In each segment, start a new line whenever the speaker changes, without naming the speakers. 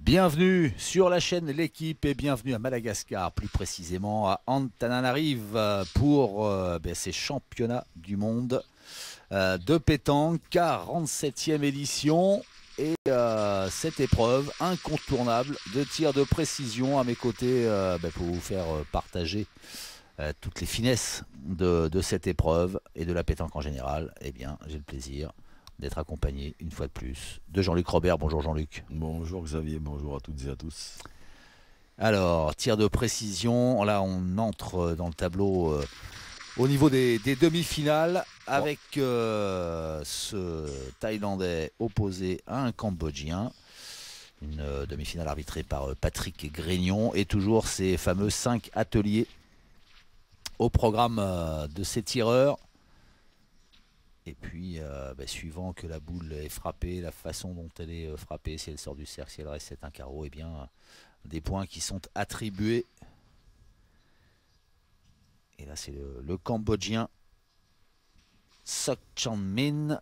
Bienvenue sur la chaîne L'équipe et bienvenue à Madagascar, plus précisément à Antananarive pour ces championnats du monde de pétanque, 47e édition. Et cette épreuve incontournable de tir de précision à mes côtés pour vous faire partager toutes les finesses de cette épreuve et de la pétanque en général. Eh bien, j'ai le plaisir d'être accompagné une fois de plus de Jean-Luc Robert. Bonjour Jean-Luc.
Bonjour Xavier, bonjour à toutes et à tous.
Alors, tir de précision, là on entre dans le tableau au niveau des demi-finales avec ce Thaïlandais opposé à un Cambodgien. Une demi-finale arbitrée par Patrick Grignon et toujours ces fameux 5 ateliers au programme de ces tireurs. Et puis, suivant que la boule est frappée, la façon dont elle est frappée, si elle sort du cercle, si elle reste, c'est un carreau, et bien des points qui sont attribués. Et là, c'est le Cambodgien Sok Chan Min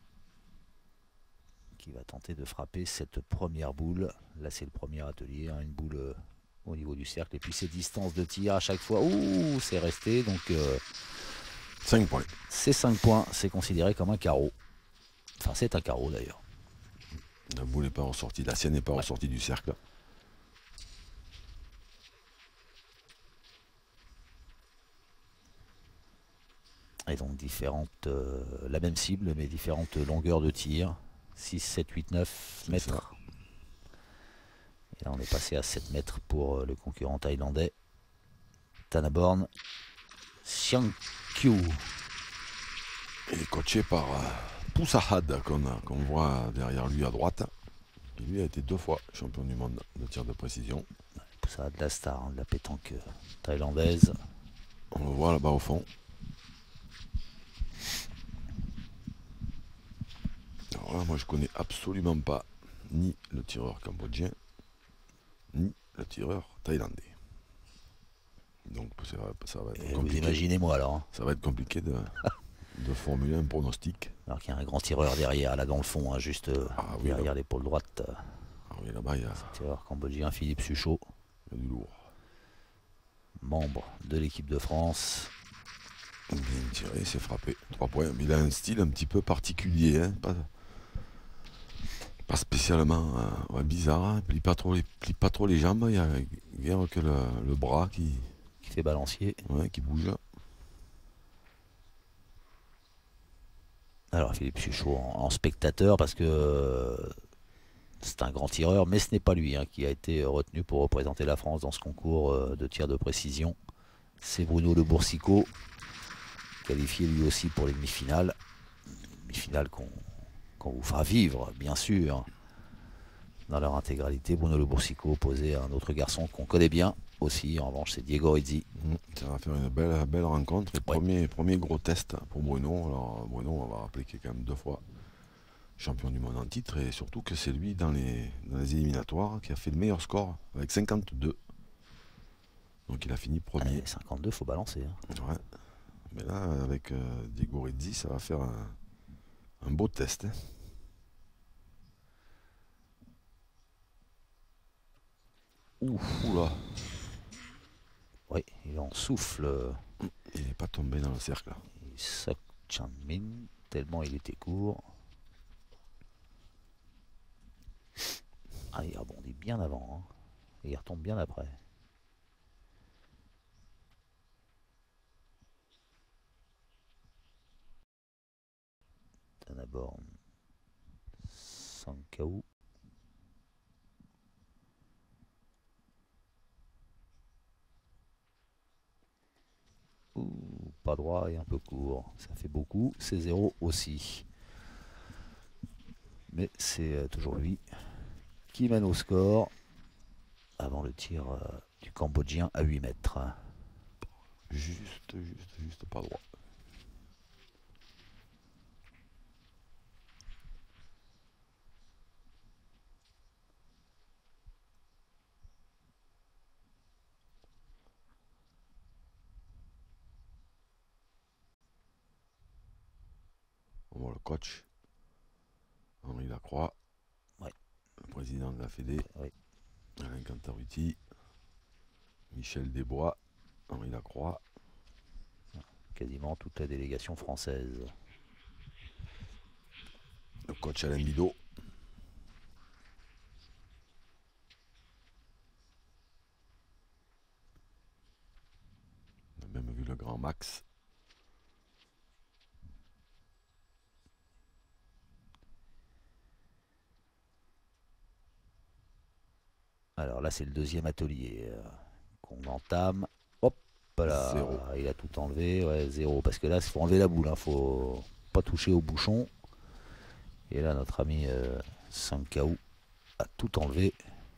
qui va tenter de frapper cette première boule. Là, c'est le premier atelier, hein, une boule au niveau du cercle. Et puis, ces distances de tir à chaque fois, ouh, c'est resté. Donc,
5 points.
Ces 5 points, c'est considéré comme un carreau. Enfin, c'est un carreau d'ailleurs.
La boule n'est pas ressortie, la sienne n'est pas ressortie du cercle.
Et donc différentes, la même cible, mais différentes longueurs de tir. 6, 7, 8, 9 mètres. Et là, on est passé à 7 mètres pour le concurrent thaïlandais. Thanaborn Siang Kyu.
Il est coaché par Poussahad, qu'on voit derrière lui à droite. Et lui a été 2 fois champion du monde de tir de précision.
Poussahad, la star de la pétanque thaïlandaise.
On le voit là-bas au fond. Alors là, moi je connais absolument pas ni le tireur cambodgien, ni le tireur thaïlandais. Donc ça va être compliqué.
Vous imaginez moi alors. Hein.
Ça va être compliqué de formuler un pronostic.
Alors qu'il y a un grand tireur derrière, là dans le fond, hein, juste derrière l'épaule droite.
Ah oui, là-bas il y a...
tireur cambodgien Philippe Suchot.
Il y a du lourd.
Membre de l'équipe de France.
Bien tiré, c'est frappé. 3 points. Mais il a un style un petit peu particulier. Hein. Pas spécialement bizarre. Hein. Il plie pas trop les jambes. Il y a rien que le bras qui
fait balancier.
Ouais, qui bouge.
Alors Philippe Suchot en spectateur parce que c'est un grand tireur, mais ce n'est pas lui qui a été retenu pour représenter la France dans ce concours de tir de précision. C'est Bruno Le Boursicot, qualifié lui aussi pour les demi-finales. Demi-finales qu'on vous fera vivre, bien sûr, dans leur intégralité. Bruno Le Boursicot opposé à un autre garçon qu'on connaît bien aussi. En revanche, c'est Diego Rizzi.
Ça va faire une belle rencontre. Et premier gros test pour Bruno. Alors Bruno, on va rappeler qu'il est quand même 2 fois champion du monde en titre. Et surtout que c'est lui dans les éliminatoires qui a fait le meilleur score avec 52. Donc il a fini premier.
52, faut balancer. Hein.
Ouais. Mais là, avec Diego Rizzi, ça va faire un beau test. Hein. Oula.
Oui, il en souffle.
Il n'est pas tombé dans le cercle.
Sok Chan Min, tellement il était court. Ah, il rebondit bien avant. Hein. Et il retombe bien après. Thanaborn Sankau. Pas droit et un peu court. Ça fait beaucoup. C'est 0 aussi. Mais c'est toujours lui qui mène au score avant le tir du Cambodgien à 8 mètres.
Juste pas droit. On voit le coach Henri Lacroix,
ouais.
le président de la Fédé.
Ouais.
Alain Cantarutti, Michel Desbois, Henri Lacroix.
Quasiment toute la délégation française.
Le coach Alain Bidot. On a même vu le grand Max.
Alors là, c'est le deuxième atelier qu'on entame. Hop là,
0.
Il a tout enlevé. Ouais, 0. Parce que là, il faut enlever la boule. Faut pas toucher au bouchon. Et là, notre ami 5KO a tout enlevé.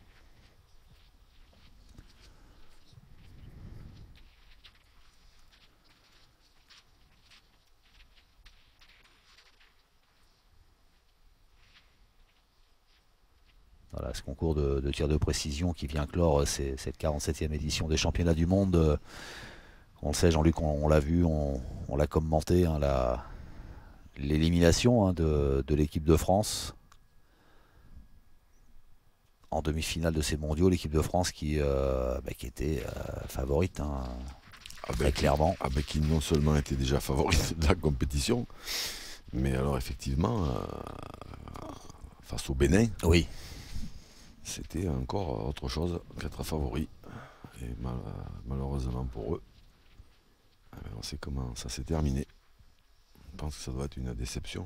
Voilà, ce concours de tir de précision qui vient clore cette 47e édition des championnats du monde. On le sait, Jean-Luc, on l'a vu, on l'a commenté, hein, l'élimination de l'équipe de France en demi-finale de ces mondiaux. L'équipe de France qui était favorite, hein, très clairement.
Qui non seulement était déjà favorite de la compétition, mais alors effectivement, face au Bénin,
oui,
c'était encore autre chose qu'être favori. Et malheureusement pour eux, on sait comment ça s'est terminé. Je pense que ça doit être une déception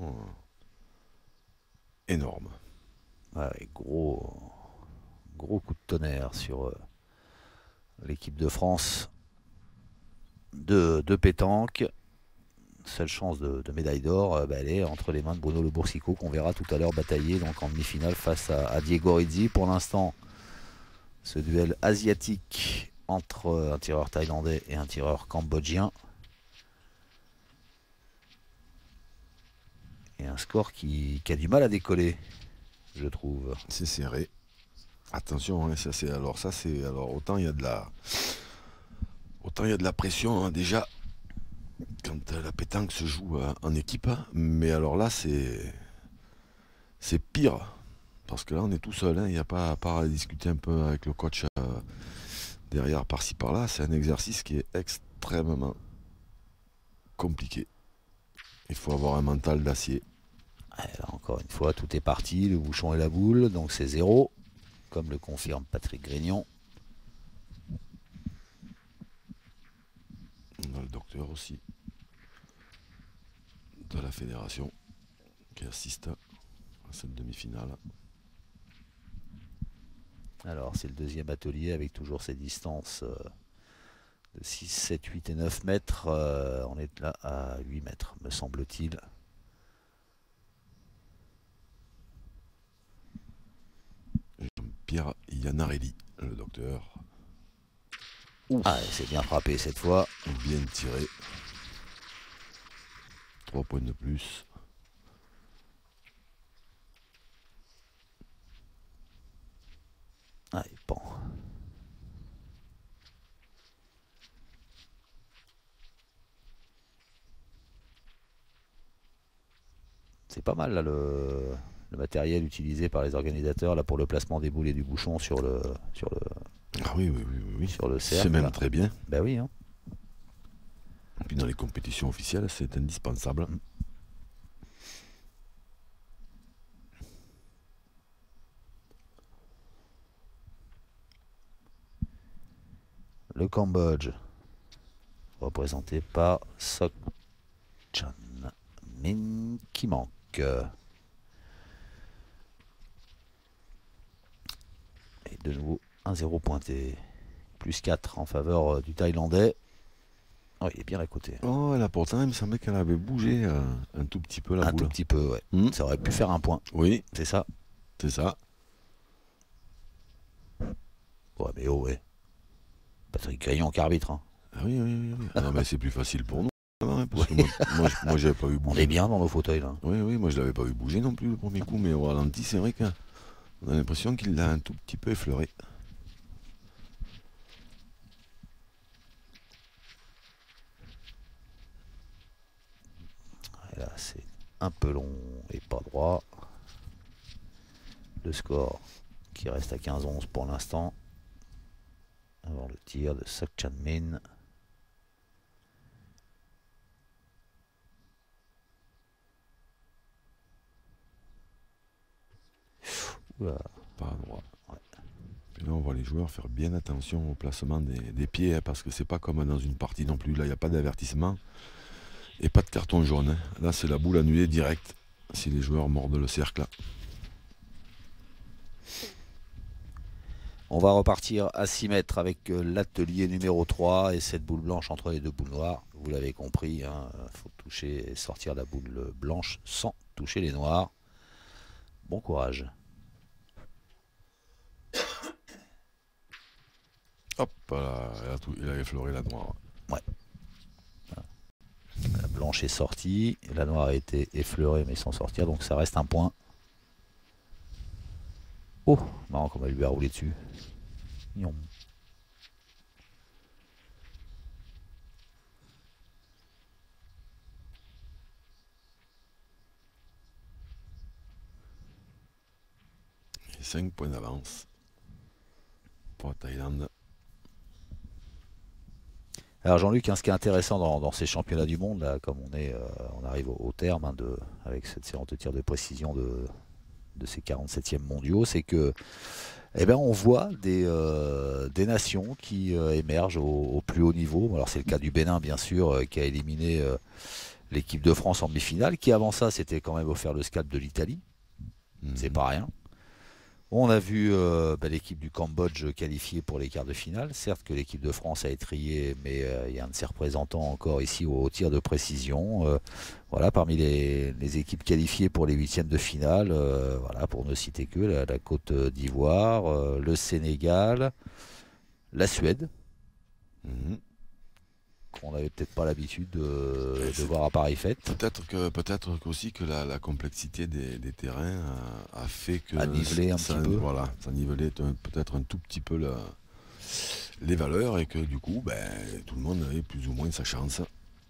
énorme.
Ouais, gros coup de tonnerre sur l'équipe de France de pétanque. Seule chance de médaille d'or, elle est entre les mains de Bruno Le Boursicot, qu'on verra tout à l'heure batailler donc en demi-finale face à Diego Rizzi. Pour l'instant, ce duel asiatique entre un tireur thaïlandais et un tireur cambodgien. Et un score qui a du mal à décoller, je trouve.
C'est serré. Attention, hein, autant il y a de la pression, hein, déjà quand la pétanque se joue en équipe, hein, mais alors là c'est pire parce que là on est tout seul, hein, il n'y a pas à part à discuter un peu avec le coach derrière par-ci par-là. C'est un exercice qui est extrêmement compliqué. Il faut avoir un mental d'acier.
Là, encore une fois, tout est parti, le bouchon et la boule, donc c'est 0, comme le confirme Patrick Grignon.
On a le docteur aussi de la fédération qui assiste à cette demi-finale.
Alors c'est le deuxième atelier avec toujours ces distances de 6, 7, 8 et 9 mètres. On est là à 8 mètres, me semble-t-il.
Jean-Pierre Iannarelli, le docteur.
Ah, c'est bien frappé cette fois.
Bien tiré. 3 points de plus.
Ah, bon. C'est pas mal là le matériel utilisé par les organisateurs là pour le placement des boules et du bouchon sur le
Ah oui,
sur le cercle.
C'est même
là.
très bien.
Ben oui. Hein.
Et puis dans les compétitions officielles, c'est indispensable.
Le Cambodge, représenté par Sok Chan Min qui manque. Et de nouveau 1-0 pointé. Plus 4 en faveur du Thaïlandais. Oh, il est bien à côté.
Oh, là pourtant, il me semblait qu'elle avait bougé un tout petit peu la boule.
Un tout petit peu, ouais. Ça aurait pu faire un point.
Oui.
C'est ça.
C'est ça.
Ouais, mais oh, ouais. Patrick Grignon qui arbitre. Hein.
Ah oui. Ah non, mais c'est plus facile pour nous. Hein, parce que moi j'avais pas vu bouger.
On est bien dans nos fauteuils là.
Oui, moi je l'avais pas vu bouger non plus le premier coup, mais au ralenti, c'est vrai qu'on a l'impression qu'il l'a un tout petit peu effleuré.
Et là, c'est un peu long et pas droit. Le score qui reste à 15-11 pour l'instant. Avant le tir de Seok Chan-min.
Pas à droit. Ouais. Puis là, on voit les joueurs faire bien attention au placement des pieds, hein, parce que c'est pas comme dans une partie non plus. Là, il n'y a pas d'avertissement et pas de carton jaune. Hein. Là, c'est la boule annulée directe si les joueurs mordent le cercle.
On va repartir à 6 mètres avec l'atelier numéro 3 et cette boule blanche entre les deux boules noires. Vous l'avez compris, hein, faut toucher et sortir la boule blanche sans toucher les noirs. Bon courage.
Hop, là, il a effleuré la noire.
Ouais. La blanche est sortie, la noire a été effleurée mais sans sortir, donc ça reste un point. Oh, marrant comment elle lui a roulé dessus. Mignon.
Et 5 points d'avance pour la Thaïlande.
Alors Jean-Luc, hein, ce qui est intéressant dans ces championnats du monde, là, comme on arrive au terme hein, avec cette séance de tir de précision de ces 47e mondiaux, c'est que on voit des nations qui émergent au plus haut niveau. Alors c'est le cas du Bénin bien sûr, qui a éliminé l'équipe de France en demi-finale, qui avant ça s'était quand même offert le scalp de l'Italie. C'est pas rien. On a vu l'équipe du Cambodge qualifiée pour les quarts de finale. Certes que l'équipe de France a étrillé, mais il y a un de ses représentants encore ici au tir de précision. Voilà, parmi les équipes qualifiées pour les huitièmes de finale, voilà, pour ne citer que la Côte d'Ivoire, le Sénégal, la Suède, qu'on n'avait peut-être pas l'habitude de voir à pareille fête.
Peut-être aussi que la complexité des terrains a fait que
a nivelé un petit peu.
Voilà, ça nivelait peut-être un tout petit peu les valeurs et que du coup, tout le monde avait plus ou moins sa chance.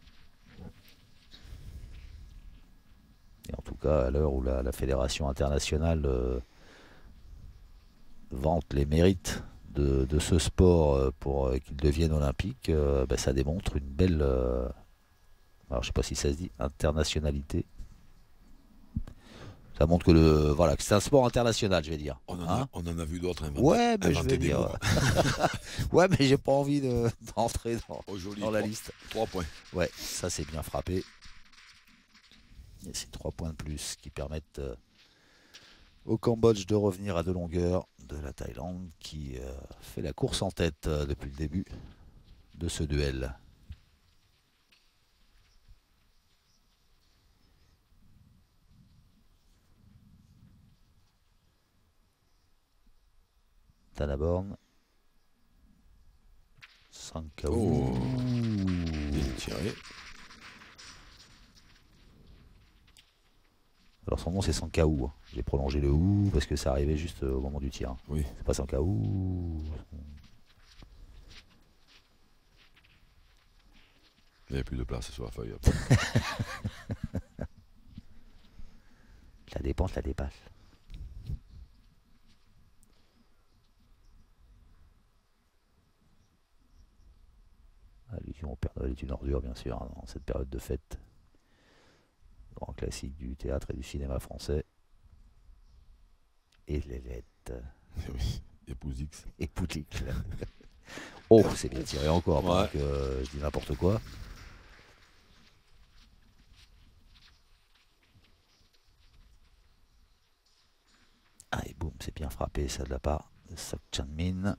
Et en tout cas, à l'heure où la fédération internationale vante les mérites de ce sport pour qu'il devienne olympique, ça démontre une belle, alors je sais pas si ça se dit, internationalité. Ça montre que que c'est un sport international, je vais dire.
On en a vu d'autres inventer.
Ouais, mais je vais dire. Ouais, mais j'ai pas envie d'entrer dans la liste.
3 points.
Ouais, ça c'est bien frappé. Et c'est 3 points de plus qui permettent au Cambodge de revenir à 2 longueurs de la Thaïlande qui fait la course en tête depuis le début de ce duel. Tanaborn. 5 KO.
Oh. Bien tiré.
Alors son nom c'est Sankaou. J'ai prolongé le OU parce que ça arrivait juste au moment du tir.
Oui.
C'est pas Sankaou.
Il n'y avait plus de place sur la feuille.
La dépense la dépasse. Allusion au Père Noël est une ordure bien sûr, hein, dans cette période de fête. Grand classique du théâtre et du cinéma français. Et les lettres.
Oui, épouse X.
Épouse X. Oh, c'est bien tiré encore,
ouais.
Donc, je dis n'importe quoi. Ah, et boum, c'est bien frappé, ça de la part de Seok Chan-min.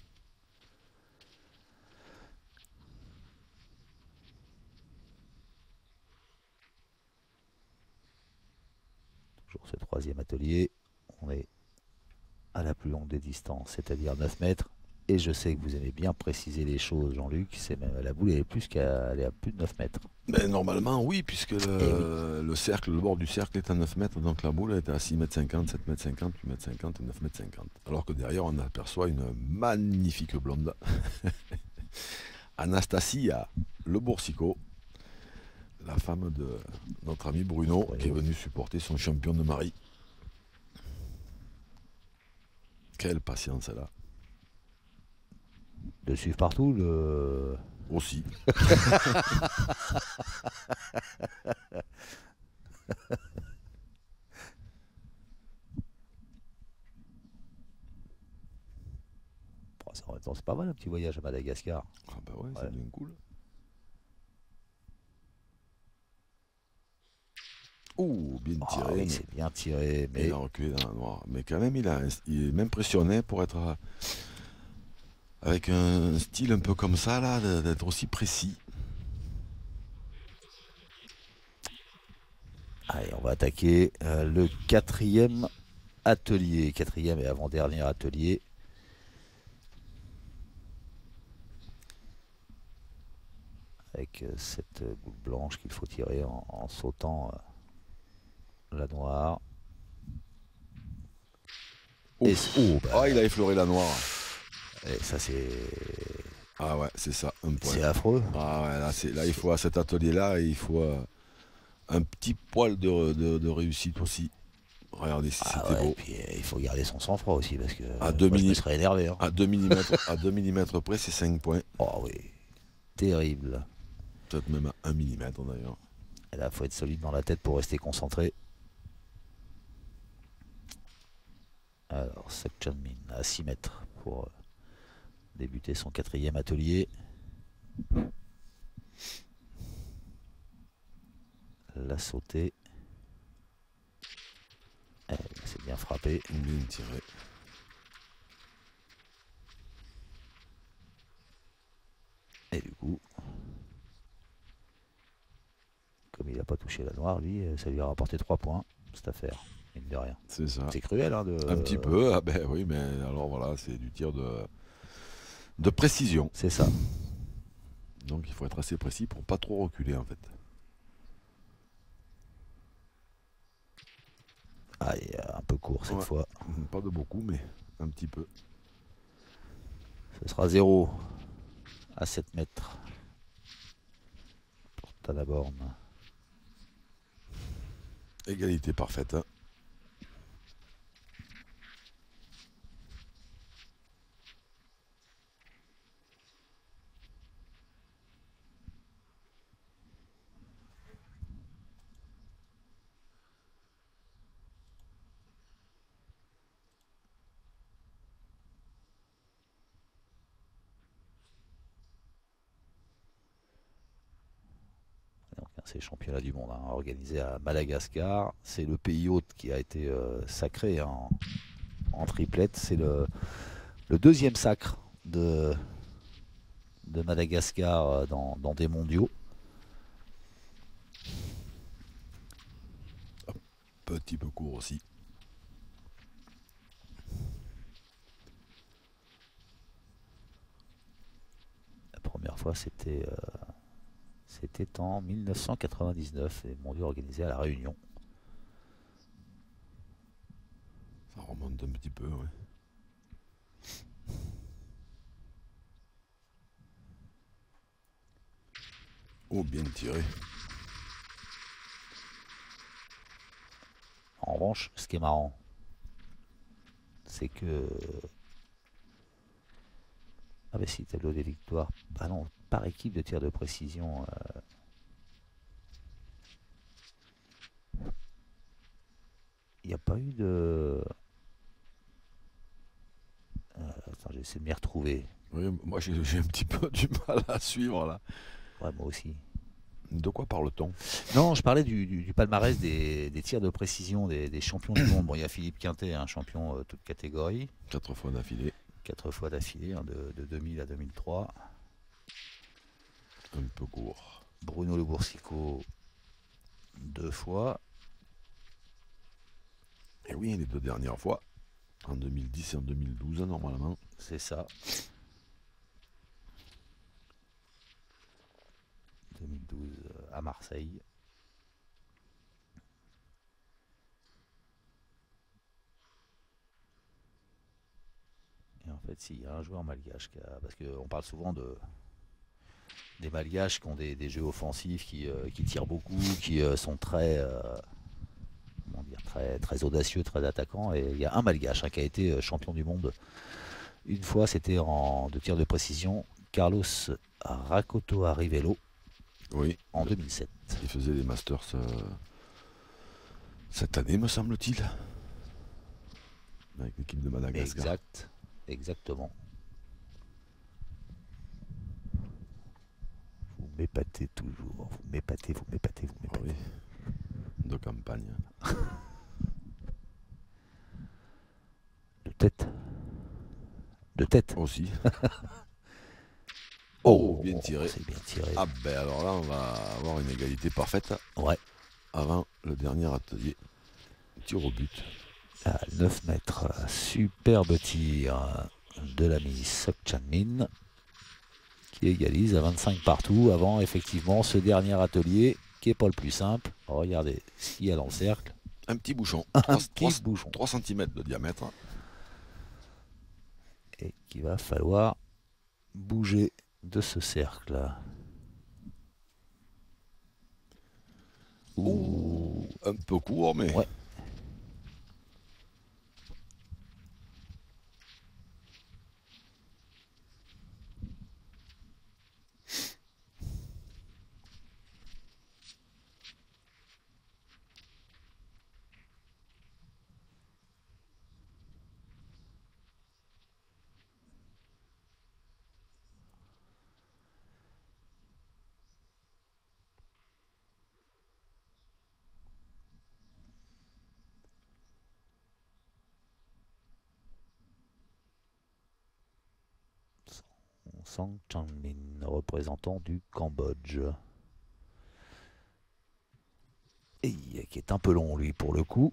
Toujours ce troisième atelier. On est à la plus longue des distances, c'est-à-dire 9 mètres. Et je sais que vous aimez bien préciser les choses, Jean-Luc. C'est même la boule, elle est à plus de 9 mètres.
Normalement, oui, puisque le cercle, le bord du cercle est à 9 mètres, donc la boule est à 6 mètres 50, 7 mètres 50, 8 mètres 50 et 9 mètres 50. Alors que derrière, on aperçoit une magnifique blonde. Anastasia Le Boursicot, la femme de notre ami Bruno, qui est venu supporter son champion de mari. Quelle patience elle a.
De suivre partout le.
Aussi.
Bon, en même temps, c'est pas mal un petit voyage à Madagascar.
Ah bah ouais,
Ouais.
c'est bien cool. Ouh, bien
Ah
tiré.
oui,
mais
c'est bien tiré,
il
mais
a reculé dans la noire. Mais quand même, il est m'impressionnait pour être avec un style un peu comme ça, là, d'être aussi précis.
allez, on va attaquer le quatrième atelier, quatrième et avant-dernier atelier. Avec cette boule blanche qu'il faut tirer en sautant la noire. Et
Oh, il a effleuré la noire.
et ça c'est
Ah ouais, c'est ça, un point.
c'est affreux.
Ah ouais, là il faut à cet atelier-là, il faut un petit poil de réussite aussi. Regardez si
Ah
c'était
ouais, et
beau.
puis il faut garder son sang-froid aussi parce que
À
moi, je me serais énervé. Hein.
À 2 mm près, c'est 5 points.
Oh oui, terrible.
Peut-être même à 1 mm d'ailleurs.
Et là, il faut être solide dans la tête pour rester concentré. Alors, Sak Chanmin à 6 mètres pour débuter son quatrième atelier. La sauter. C'est bien frappé.
Bien tiré.
Et du coup, comme il n'a pas touché la noire, lui, ça lui a rapporté 3 points, cette affaire, mine de rien.
C'est ça.
C'est cruel, hein, de...
Un petit peu, ah ben oui, mais alors voilà, c'est du tir de précision.
C'est ça.
Donc il faut être assez précis pour pas trop reculer en fait.
Ah, il est un peu court cette fois.
Pas de beaucoup, mais un petit peu.
Ce sera 0 à 7 mètres pour Tanaborn.
Égalité parfaite. Hein.
C'est les championnats du monde, hein, organisé à Madagascar. C'est le pays hôte qui a été sacré hein, en triplette. C'est le deuxième sacre de Madagascar dans des mondiaux.
Petit peu court aussi.
La première fois, c'était en 1999, les mondiaux organisés à La Réunion.
Ça remonte un petit peu, ouais. Oh, bien tiré.
En revanche, ce qui est marrant, c'est que... Ah bah si, tableau des victoires. Ah non, par équipe de tir de précision. Il n'y a pas eu de... attends, j'essaie de m'y retrouver.
Oui, moi j'ai un petit peu du mal à suivre là.
Ouais, moi aussi.
De quoi parle-t-on?
Non, je parlais du palmarès des tirs de précision des champions du monde. Bon, il y a Philippe Quintet, un champion toute catégorie.
4 fois d'affilée.
4 fois d'affilée, hein, de 2000 à 2003.
Un peu court.
Bruno Le Boursicot, 2 fois.
Et oui, les 2 dernières fois. En 2010 et en 2012, normalement.
C'est ça. 2012 à Marseille. Et en fait, s'il y a un joueur malgache parce qu'on parle souvent des malgaches qui ont des jeux offensifs, qui tirent beaucoup, qui sont très comment dire, très audacieux, très attaquant. Et il y a un Malgache qui a été champion du monde une fois, c'était de tir de précision, Carlos Rakoto Arrivello,
oui,
en 2007.
Il faisait les Masters cette année, me semble-t-il, avec l'équipe de Madagascar.
Exactement. Vous m'épatez toujours, vous m'épatez.
Oh oui, de campagne.
De tête
aussi.
Oh,
bien tiré.
C'est bien tiré.
Ah ben alors là, on va avoir une égalité parfaite.
Ouais.
Avant le dernier atelier. Tir au but.
À 9 mètres, superbe tir de l'ami Sok Chan-min qui égalise à 25 partout avant effectivement ce dernier atelier qui n'est pas le plus simple. Regardez ce qu'il y a dans le cercle.
Un petit bouchon.
Un petit bouchon.
3 cm de diamètre.
Et qu'il va falloir bouger de ce cercle.
Ouh, un peu court, mais...
Ouais. Sang Chang-min, représentant du Cambodge. Et qui est un peu long lui pour le coup.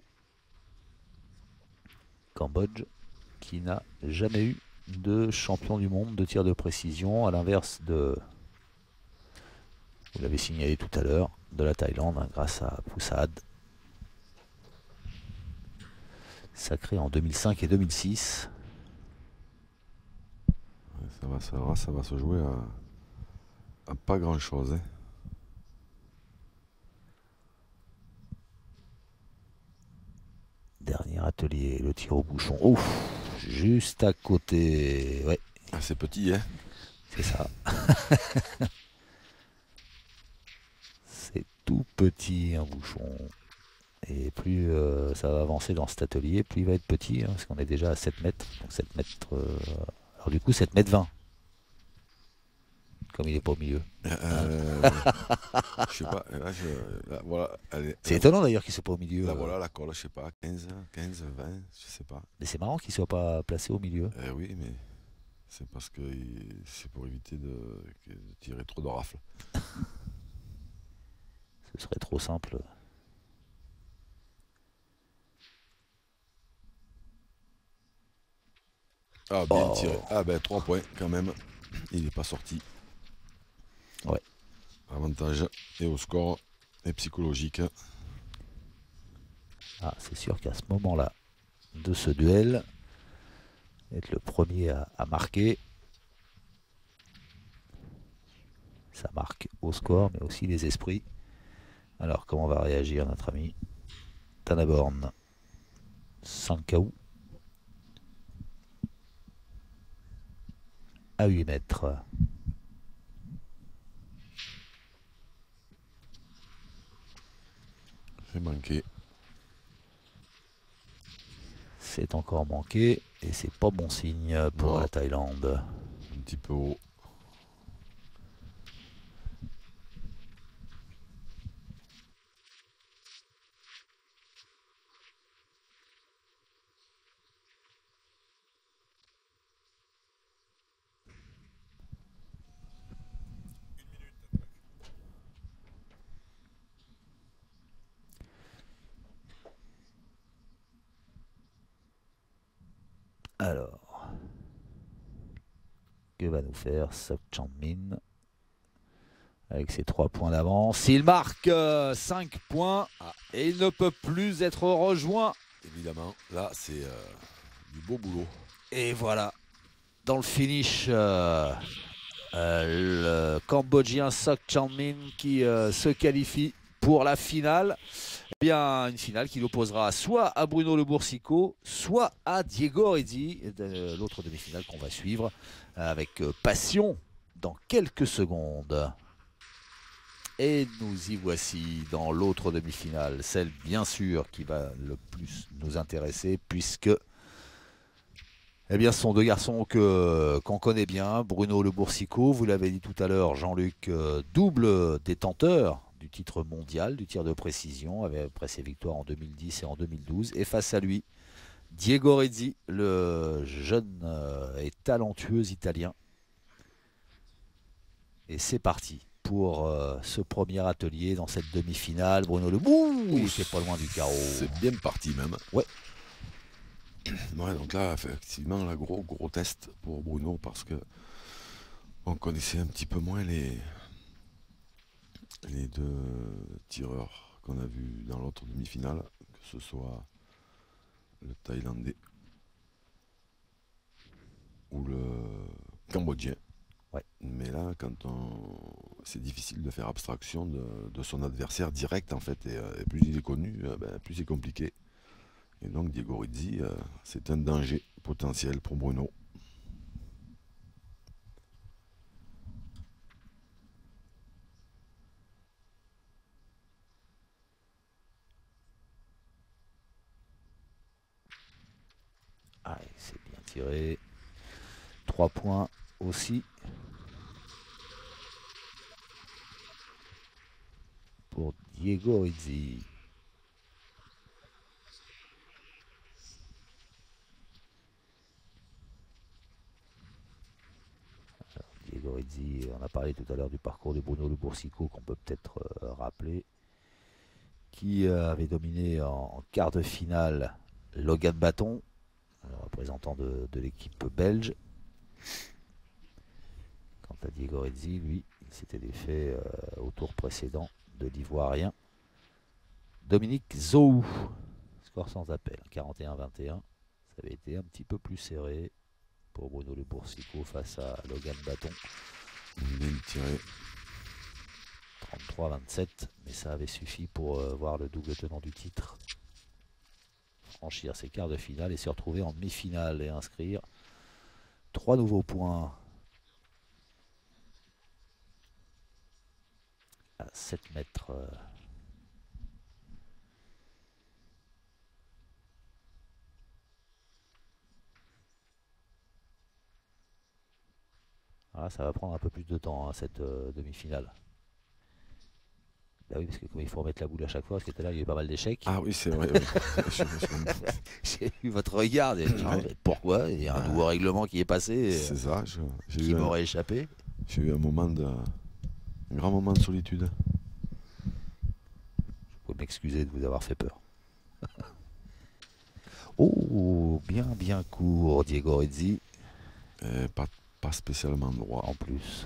Cambodge qui n'a jamais eu de champion du monde de tir de précision, à l'inverse de, vous l'avez signalé tout à l'heure, de la Thaïlande grâce à Poussad. Sacré en 2005 et 2006.
Ça va se jouer à pas grand chose. Hein.
Dernier atelier, le tir au bouchon. Ouf, juste à côté. Ouais.
Ah, c'est petit, hein.
C'est ça. C'est tout petit un bouchon. Et plus ça va avancer dans cet atelier, plus il va être petit, hein, parce qu'on est déjà à 7 mètres. Donc 7 mètres. Alors du coup 7 mètres 20. Comme il n'est pas au milieu.
Je sais pas. Là, voilà,
c'est étonnant d'ailleurs qu'il ne soit pas au milieu.
Là, voilà la colle, je sais pas, 15, 20, je sais pas.
Mais c'est marrant qu'il ne soit pas placé au milieu.
Oui, mais c'est parce que c'est pour éviter de tirer trop de rafles.
Ce serait trop simple.
Ah, bien tiré. Ah ben 3 points quand même. Il n'est pas sorti.
Ouais.
Avantage et au score et psychologique.
Ah, c'est sûr qu'à ce moment-là de ce duel, être le premier à marquer, ça marque au score, mais aussi les esprits. Alors, comment va réagir notre ami Tanaborn? 5 KO à 8 mètres.
C'est manqué.
C'est encore manqué et c'est pas bon signe pour la Thaïlande.
Un petit peu haut.
Alors, que va nous faire Sok Chan-min avec ses 3 points d'avance? Il marque 5 points et il ne peut plus être rejoint.
Évidemment, là c'est du beau boulot.
Et voilà, dans le finish, le Cambodgien Sok Chan-min qui se qualifie pour la finale. Eh bien, une finale qui l'opposera soit à Bruno Le Boursicot, soit à Diego Rizzi, l'autre demi-finale qu'on va suivre avec passion dans quelques secondes. Et nous y voici dans l'autre demi-finale, celle bien sûr qui va le plus nous intéresser puisque eh bien, ce sont deux garçons qu'on connaît bien. Bruno Le Boursicot, vous l'avez dit tout à l'heure, Jean-Luc, double détenteur du titre mondial du tir de précision après ses victoires en 2010 et en 2012. Et face à lui, Diego Rizzi, le jeune et talentueux Italien. Et c'est parti pour ce premier atelier dans cette demi-finale. Bruno Le il était pas loin du carreau.
C'est bien parti même.
Ouais.
Ouais, donc là, effectivement, là, gros test pour Bruno parce que on connaissait un petit peu moins les deux tireurs qu'on a vus dans l'autre demi-finale, que ce soit le Thaïlandais ou le Cambodgien.
Ouais.
Mais là, c'est difficile de faire abstraction de son adversaire direct en fait, et plus il est connu, plus c'est compliqué. Et donc Diego Rizzi, c'est un danger potentiel pour Bruno.
Ah, c'est bien tiré. 3 points aussi pour Diego Rizzi. Diego Rizzi, on a parlé tout à l'heure du parcours de Bruno Le Boursicot qu'on peut peut-être rappeler, qui avait dominé en quart de finale Logan Baton, le représentant de l'équipe belge. Quant à Diego Rizzi, lui, il s'était défait au tour précédent de l'Ivoirien Dominique Zou. Score sans appel, 41-21. Ça avait été un petit peu plus serré pour Bruno Le Boursicot face à Logan Baton.
Bien tiré.
33-27, mais ça avait suffi pour voir le double tenant du titre franchir ses quarts de finale et se retrouver en demi-finale et inscrire 3 nouveaux points à 7 mètres. Voilà, ça va prendre un peu plus de temps, hein, cette demi-finale. Bah oui, parce que comme il faut remettre la boule à chaque fois, parce que tout à l'heure il y a eu pas mal d'échecs.
Ah oui, c'est vrai. Oui.
J'ai vu votre regard, et pourquoi il y a un nouveau règlement qui est passé
C'est ça,
qui m'aurait échappé.
J'ai eu un grand moment de solitude.
Je peux m'excuser de vous avoir fait peur. Oh, bien court, Diego Rizzi.
Pas spécialement droit.
En plus.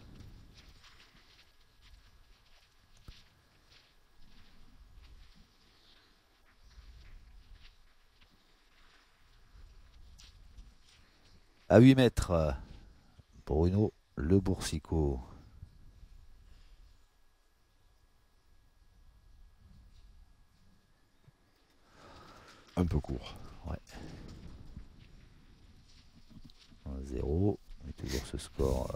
À 8 mètres, Bruno Le Boursicot.
Un peu court.
Ouais. 1-0. Et toujours ce score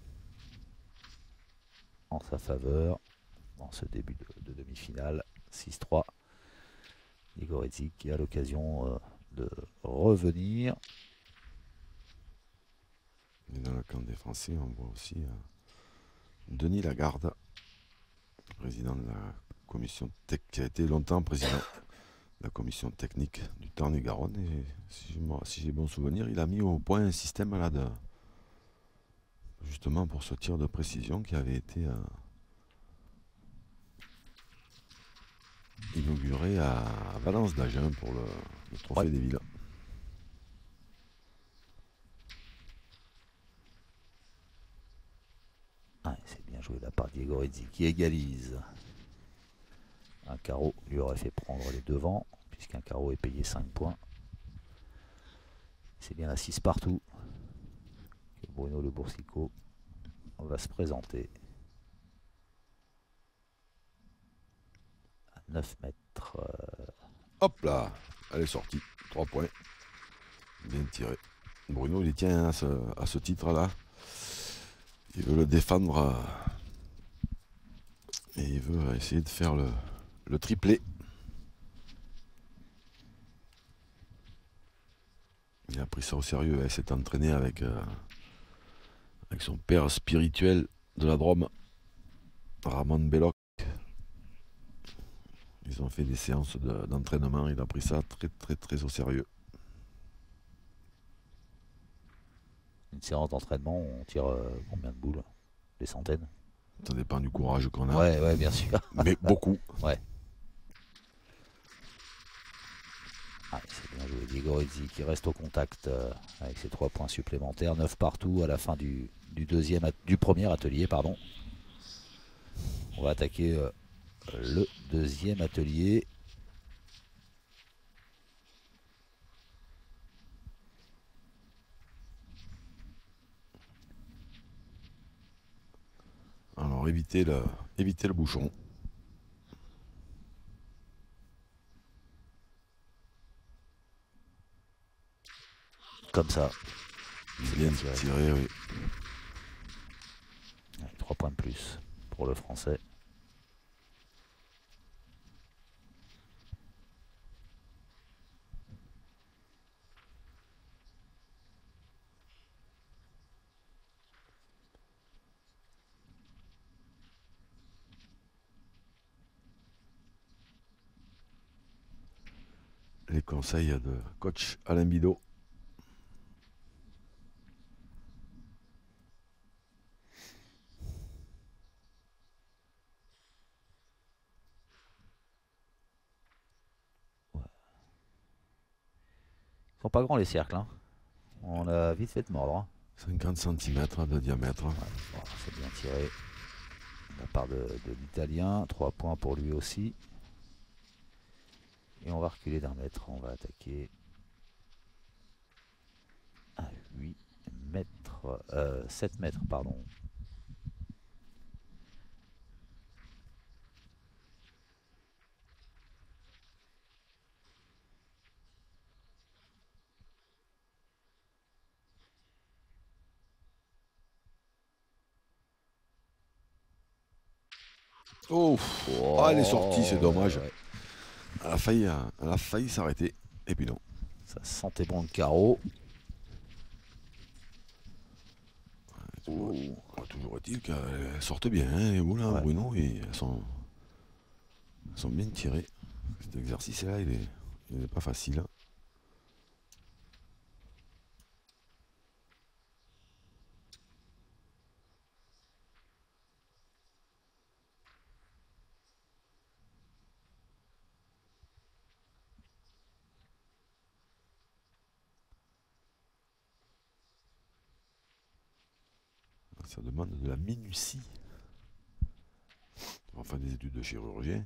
en sa faveur dans ce début de demi-finale. 6-3. Diego Rizzi qui a l'occasion de revenir.
Et dans le camp des Français, on voit aussi Denis Lagarde, président de la commission qui a été longtemps président de la commission technique du Tarn-et-Garonne. Et si j'ai bon souvenir, il a mis au point un système là justement pour ce tir de précision qui avait été inauguré à Valence d'Agen pour le trophée des villes.
Ah, c'est bien joué de la part de Diego Rizzi qui égalise. Un carreau lui aurait fait prendre les devants, puisqu'un carreau est payé 5 points. C'est bien la 6 partout que Bruno Le Boursicot va se présenter. À 9 mètres.
Hop là, elle est sortie. 3 points. Bien tiré. Bruno, il y tient à ce titre-là. Il veut le défendre. Et il veut essayer de faire le triplé. Il a pris ça au sérieux. Il s'est entraîné avec son père spirituel de la Drôme, Ramon Belloc. Ils ont fait des séances d'entraînement. Il a pris ça très très très au sérieux.
Une séance d'entraînement, on tire combien de boules? Des centaines?
Ça dépend du courage qu'on a.
Ouais, bien sûr.
Mais beaucoup.
Ouais. Ah, c'est bien joué. Diego Rizzi qui reste au contact avec ses 3 points supplémentaires. 9 partout à la fin du premier atelier. Pardon. On va attaquer le deuxième atelier.
Alors évitez le bouchon.
Comme ça.
Bien tiré, oui.
3 points de plus pour le français.
Les conseils de coach Alain Bidot.
Ils sont pas grands les cercles. Hein. On a vite fait de mordre. Hein.
50 cm de diamètre.
Ouais, bon, c'est bien tiré de la part de l'Italien. 3 points pour lui aussi. Et on va reculer d'un mètre. On va attaquer à 8 mètres. 7 mètres, pardon.
Oh, elle est sortie, c'est dommage.
Ouais.
Elle a failli s'arrêter. Et puis non.
Ça sentait bon le carreau.
Toujours est-il qu'elles sortent bien, hein, les boules,
Ouais.
Bruno, et elles sont bien tirées. Cet exercice-là, il est pas facile. Hein. Ça demande de la minutie. Enfin, des études de chirurgien.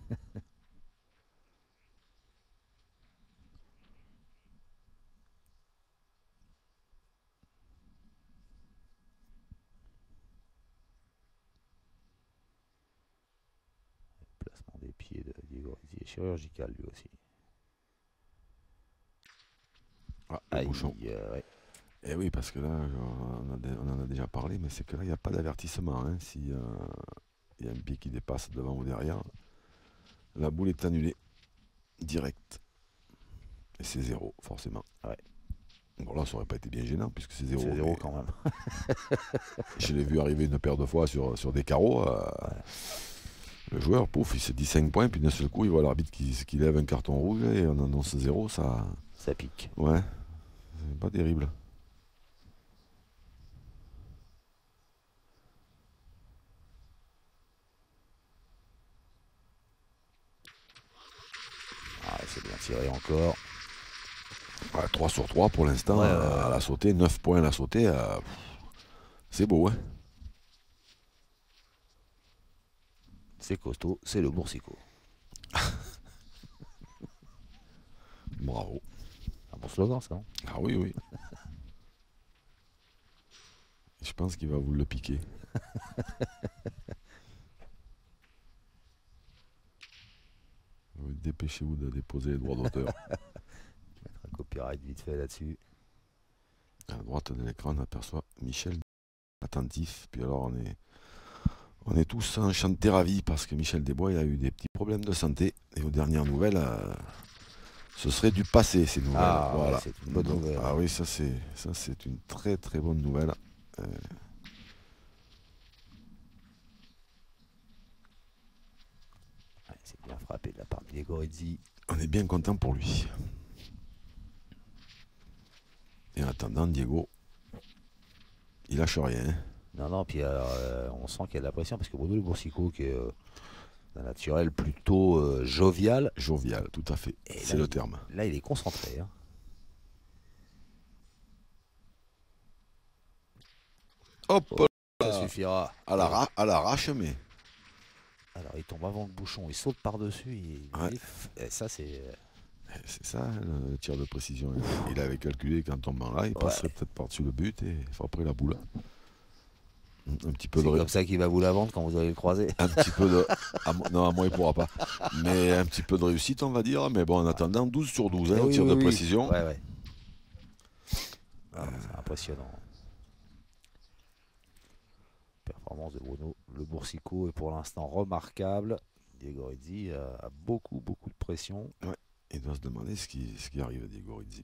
Placement des pieds de Diego Rizzi est chirurgical lui aussi.
Ah, le bouchon.
Ouais.
Eh oui, parce que là, on en a déjà parlé, mais c'est que là, il n'y a pas d'avertissement. Hein. S'il y a un pied qui dépasse devant ou derrière, la boule est annulée. Direct. Et c'est 0, forcément.
Ouais.
Bon, là, ça aurait pas été bien gênant, puisque c'est 0.
C'est 0 quand même.
Je l'ai vu arriver une paire de fois sur des carreaux.
Ouais.
Le joueur, pouf, il se dit 5 points, puis d'un seul coup, il voit l'arbitre qui lève un carton rouge et on annonce 0. Ça
pique.
Ouais, c'est pas terrible.
C'est bien tiré encore.
3 sur 3 pour l'instant.
Ouais,
à la sautée, 9 points à la sautée. C'est beau, hein.
C'est costaud, c'est le Boursicot.
Bravo.
Un bon slogan ça. Hein.
Ah oui, oui. Je pense qu'il va vous le piquer. dépêchez-vous de déposer les droits d'auteur.
Mettre un copyright vite fait là-dessus.
À droite de l'écran, on aperçoit Michel attentif. Puis alors, on est tous enchantés, ravis, parce que Michel Desbois, il a eu des petits problèmes de santé. Et aux dernières nouvelles, ce serait du passé, ces nouvelles.
Ah,
voilà.
ouais, c'est une bonne nouvelle.
Ah oui, ça c'est une très très bonne nouvelle.
Ouais, c'est bien frappé de la part de Diego Rizzi.
On est bien content pour lui. Et en attendant, Diego, il lâche rien. Hein.
Non, puis on sent qu'il y a de la pression parce que Bruno Le Boursicot, qui est d'un naturel plutôt jovial.
Jovial, tout à fait. C'est le terme.
Là, il est concentré. Hein.
Hop,
ça suffira.
À l'arrache, mais.
Alors, il tombe avant le bouchon, il saute par-dessus. Et ça, c'est.
C'est ça, le tir de précision. Il avait calculé qu'en tombant là, il passerait peut-être par-dessus le but et il frapperait la boule. Un petit peu
c'est comme ça qu'il va vous la vendre quand vous allez le croiser.
Un petit peu de. Non, à moi, il ne pourra pas. Mais un petit peu de réussite, on va dire. Mais bon, en attendant, 12 sur 12, au tir de précision.
Ouais. C'est impressionnant. Performance de Bruno Le Boursicot est pour l'instant remarquable. Diego Rizzi a beaucoup de pression.
Ouais, il doit se demander ce qui arrive à Diego Rizzi.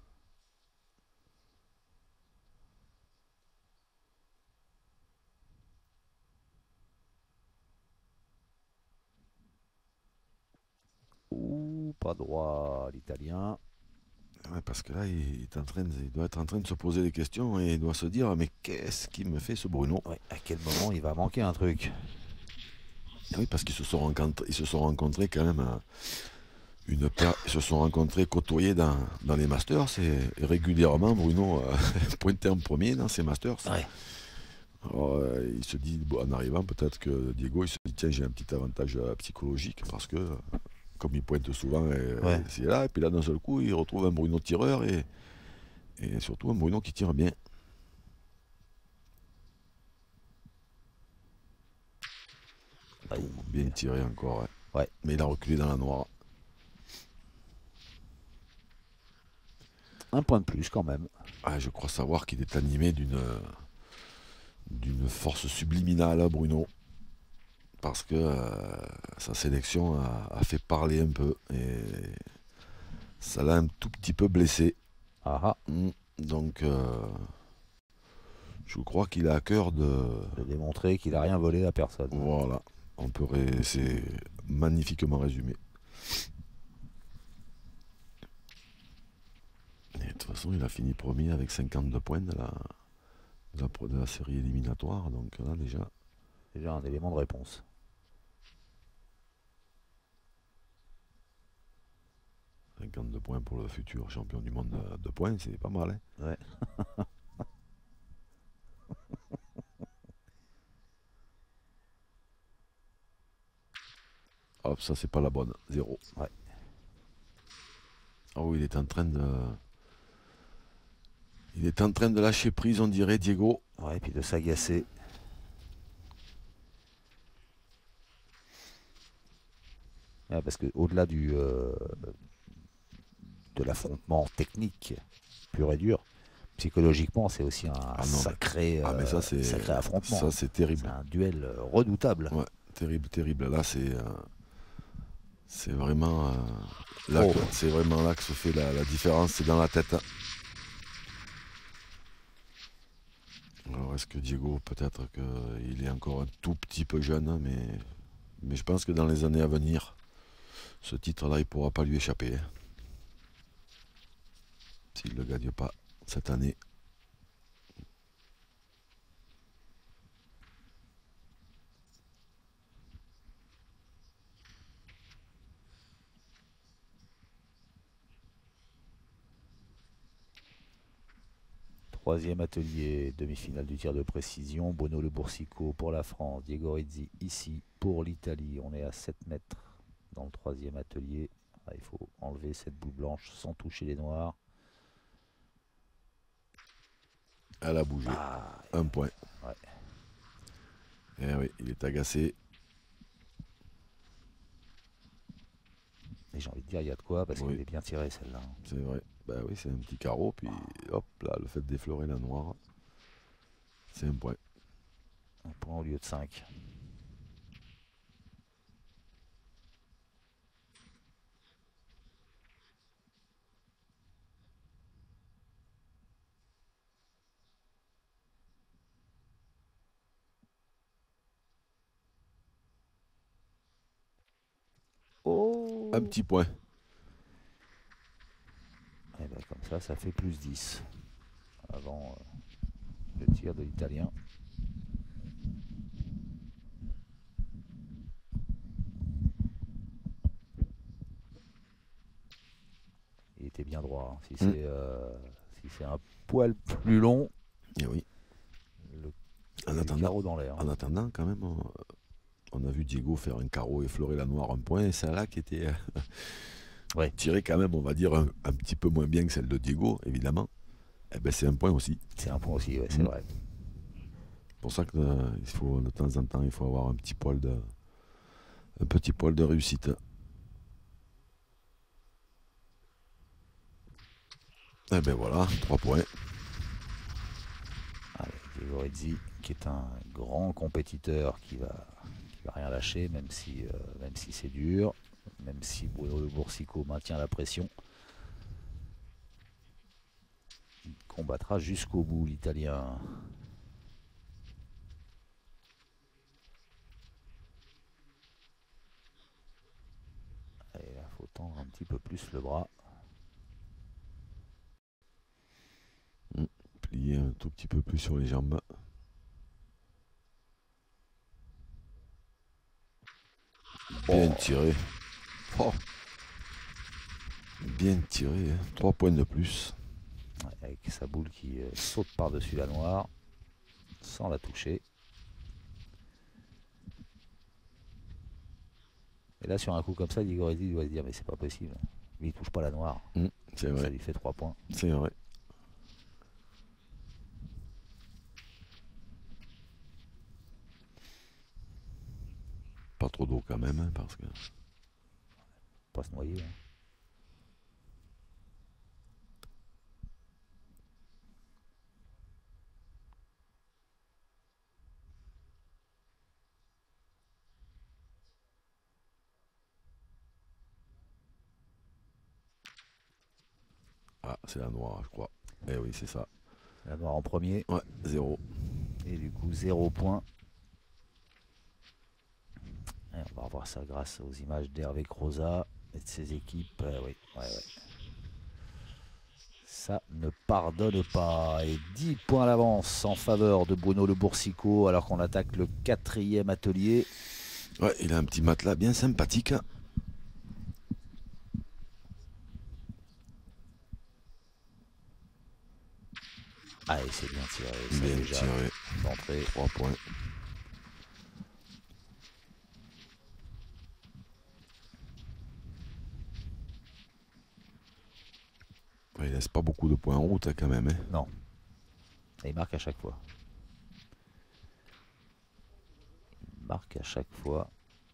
Ouh, pas droit l'Italien.
Ouais, parce que là, il doit être en train de se poser des questions et il doit se dire mais qu'est-ce qui me fait ce Bruno?
Ouais, à quel moment il va manquer un truc?
Oui, parce qu'ils se sont rencontrés quand même. Ils se sont rencontrés, côtoyés dans les Masters et régulièrement Bruno pointait en premier dans ces Masters.
Ouais.
Alors, il se dit, bon, en arrivant, peut-être que Diego, il se dit tiens, j'ai un petit avantage psychologique parce que comme il pointe souvent, c'est là, et puis là d'un seul coup, il retrouve un Bruno tireur et surtout un Bruno qui tire bien. Bien tiré encore,
ouais.
Mais il a reculé dans la noire.
Un point de plus quand même.
Ah, je crois savoir qu'il est animé d'une force subliminale, Bruno. Parce que sa sélection a fait parler un peu et ça l'a un tout petit peu blessé. Donc je crois qu'il a à cœur de
démontrer qu'il n'a rien volé à personne.
Voilà, c'est magnifiquement résumé. Et de toute façon, il a fini premier avec 52 points de la série éliminatoire. Donc là, déjà
un élément de réponse.
« 52 points pour le futur champion du monde de points, c'est pas mal. Hein.
Ouais.
Hop, ça c'est pas la bonne. 0.
Ouais.
Oh, il est en train de lâcher prise, on dirait, Diego.
Ouais, et puis de s'agacer. Ouais, parce que au-delà de l'affrontement technique pur et dur, psychologiquement, c'est aussi un sacré affrontement.
Ça, c'est terrible.
C'est un duel redoutable.
Ouais, terrible. Là, c'est vraiment c'est vraiment là que se fait la différence, c'est dans la tête. Alors, est-ce que Diego, peut-être qu'il est encore un tout petit peu jeune, mais je pense que dans les années à venir, ce titre-là, il ne pourra pas lui échapper. Hein. S'il ne le gagne pas cette année.
Troisième atelier, demi-finale du tir de précision. Bruno Le Boursicot pour la France. Diego Rizzi ici pour l'Italie. On est à 7 mètres dans le troisième atelier. Ah, il faut enlever cette boule blanche sans toucher les noirs.
Elle a bougé. Un point.
Ouais.
Eh oui, il est agacé.
j'ai envie de dire, il y a de quoi, parce
Oui.
qu'elle est bien tirée celle-là.
C'est vrai. Bah oui, c'est un petit carreau, puis hop là, le fait d'effleurer la noire, c'est un point.
Un point au lieu de 5. Oh!
Un petit point.
Et ben comme ça fait plus 10 avant le tir de l'Italien. Il était bien droit. Hein. Si c'est un poil plus long,
Et oui.
le
En
le
attendant,
carreau dans l'air.
en attendant, quand même, on a vu Diego faire un carreau effleurer la noire un point, et celle-là qui était
Ouais,
tirée quand même, on va dire, un petit peu moins bien que celle de Diego, évidemment. Eh ben, c'est un point aussi.
c'est un point aussi, ouais, c'est vrai.
C'est pour ça que il faut, de temps en temps, il faut avoir un petit poil de réussite. Eh ben voilà, 3 points.
Allez, Diego Rezzi, qui est un grand compétiteur qui va rien lâcher, même si c'est dur, même si Bruno Le Boursico maintient la pression. Il combattra jusqu'au bout, l'Italien. Il faut tendre un petit peu plus le bras.
Plier un tout petit peu plus sur les jambes. Bien tiré. Oh. Bien tiré, 3 points de plus.
Ouais, avec sa boule qui saute par-dessus la noire sans la toucher. Et là, sur un coup comme ça, Diego Rezzi doit se dire mais c'est pas possible. Lui, il touche pas la noire.
C'est
Ça
vrai.
lui fait 3 points.
C'est vrai. Pas trop d'eau quand même, hein, parce que.
Pas se noyer. Hein.
Ah, c'est la noire, je crois. Eh oui, c'est ça.
La noire en premier.
Ouais, 0.
Et du coup, 0 points. Et on va revoir ça grâce aux images d'Hervé Croza et de ses équipes. Oui, ouais. Ça ne pardonne pas. Et 10 points d'avance en faveur de Bruno Le Boursico alors qu'on attaque le 4e atelier.
Ouais, il a un petit matelas bien sympathique.
Allez, c'est bien tiré. Ça
Bien
déjà
tiré.
d'entrée.
3 points. Ouais, il laisse pas beaucoup de points en route quand même. Hein.
Non. Et il marque à chaque fois. Il marque à chaque fois.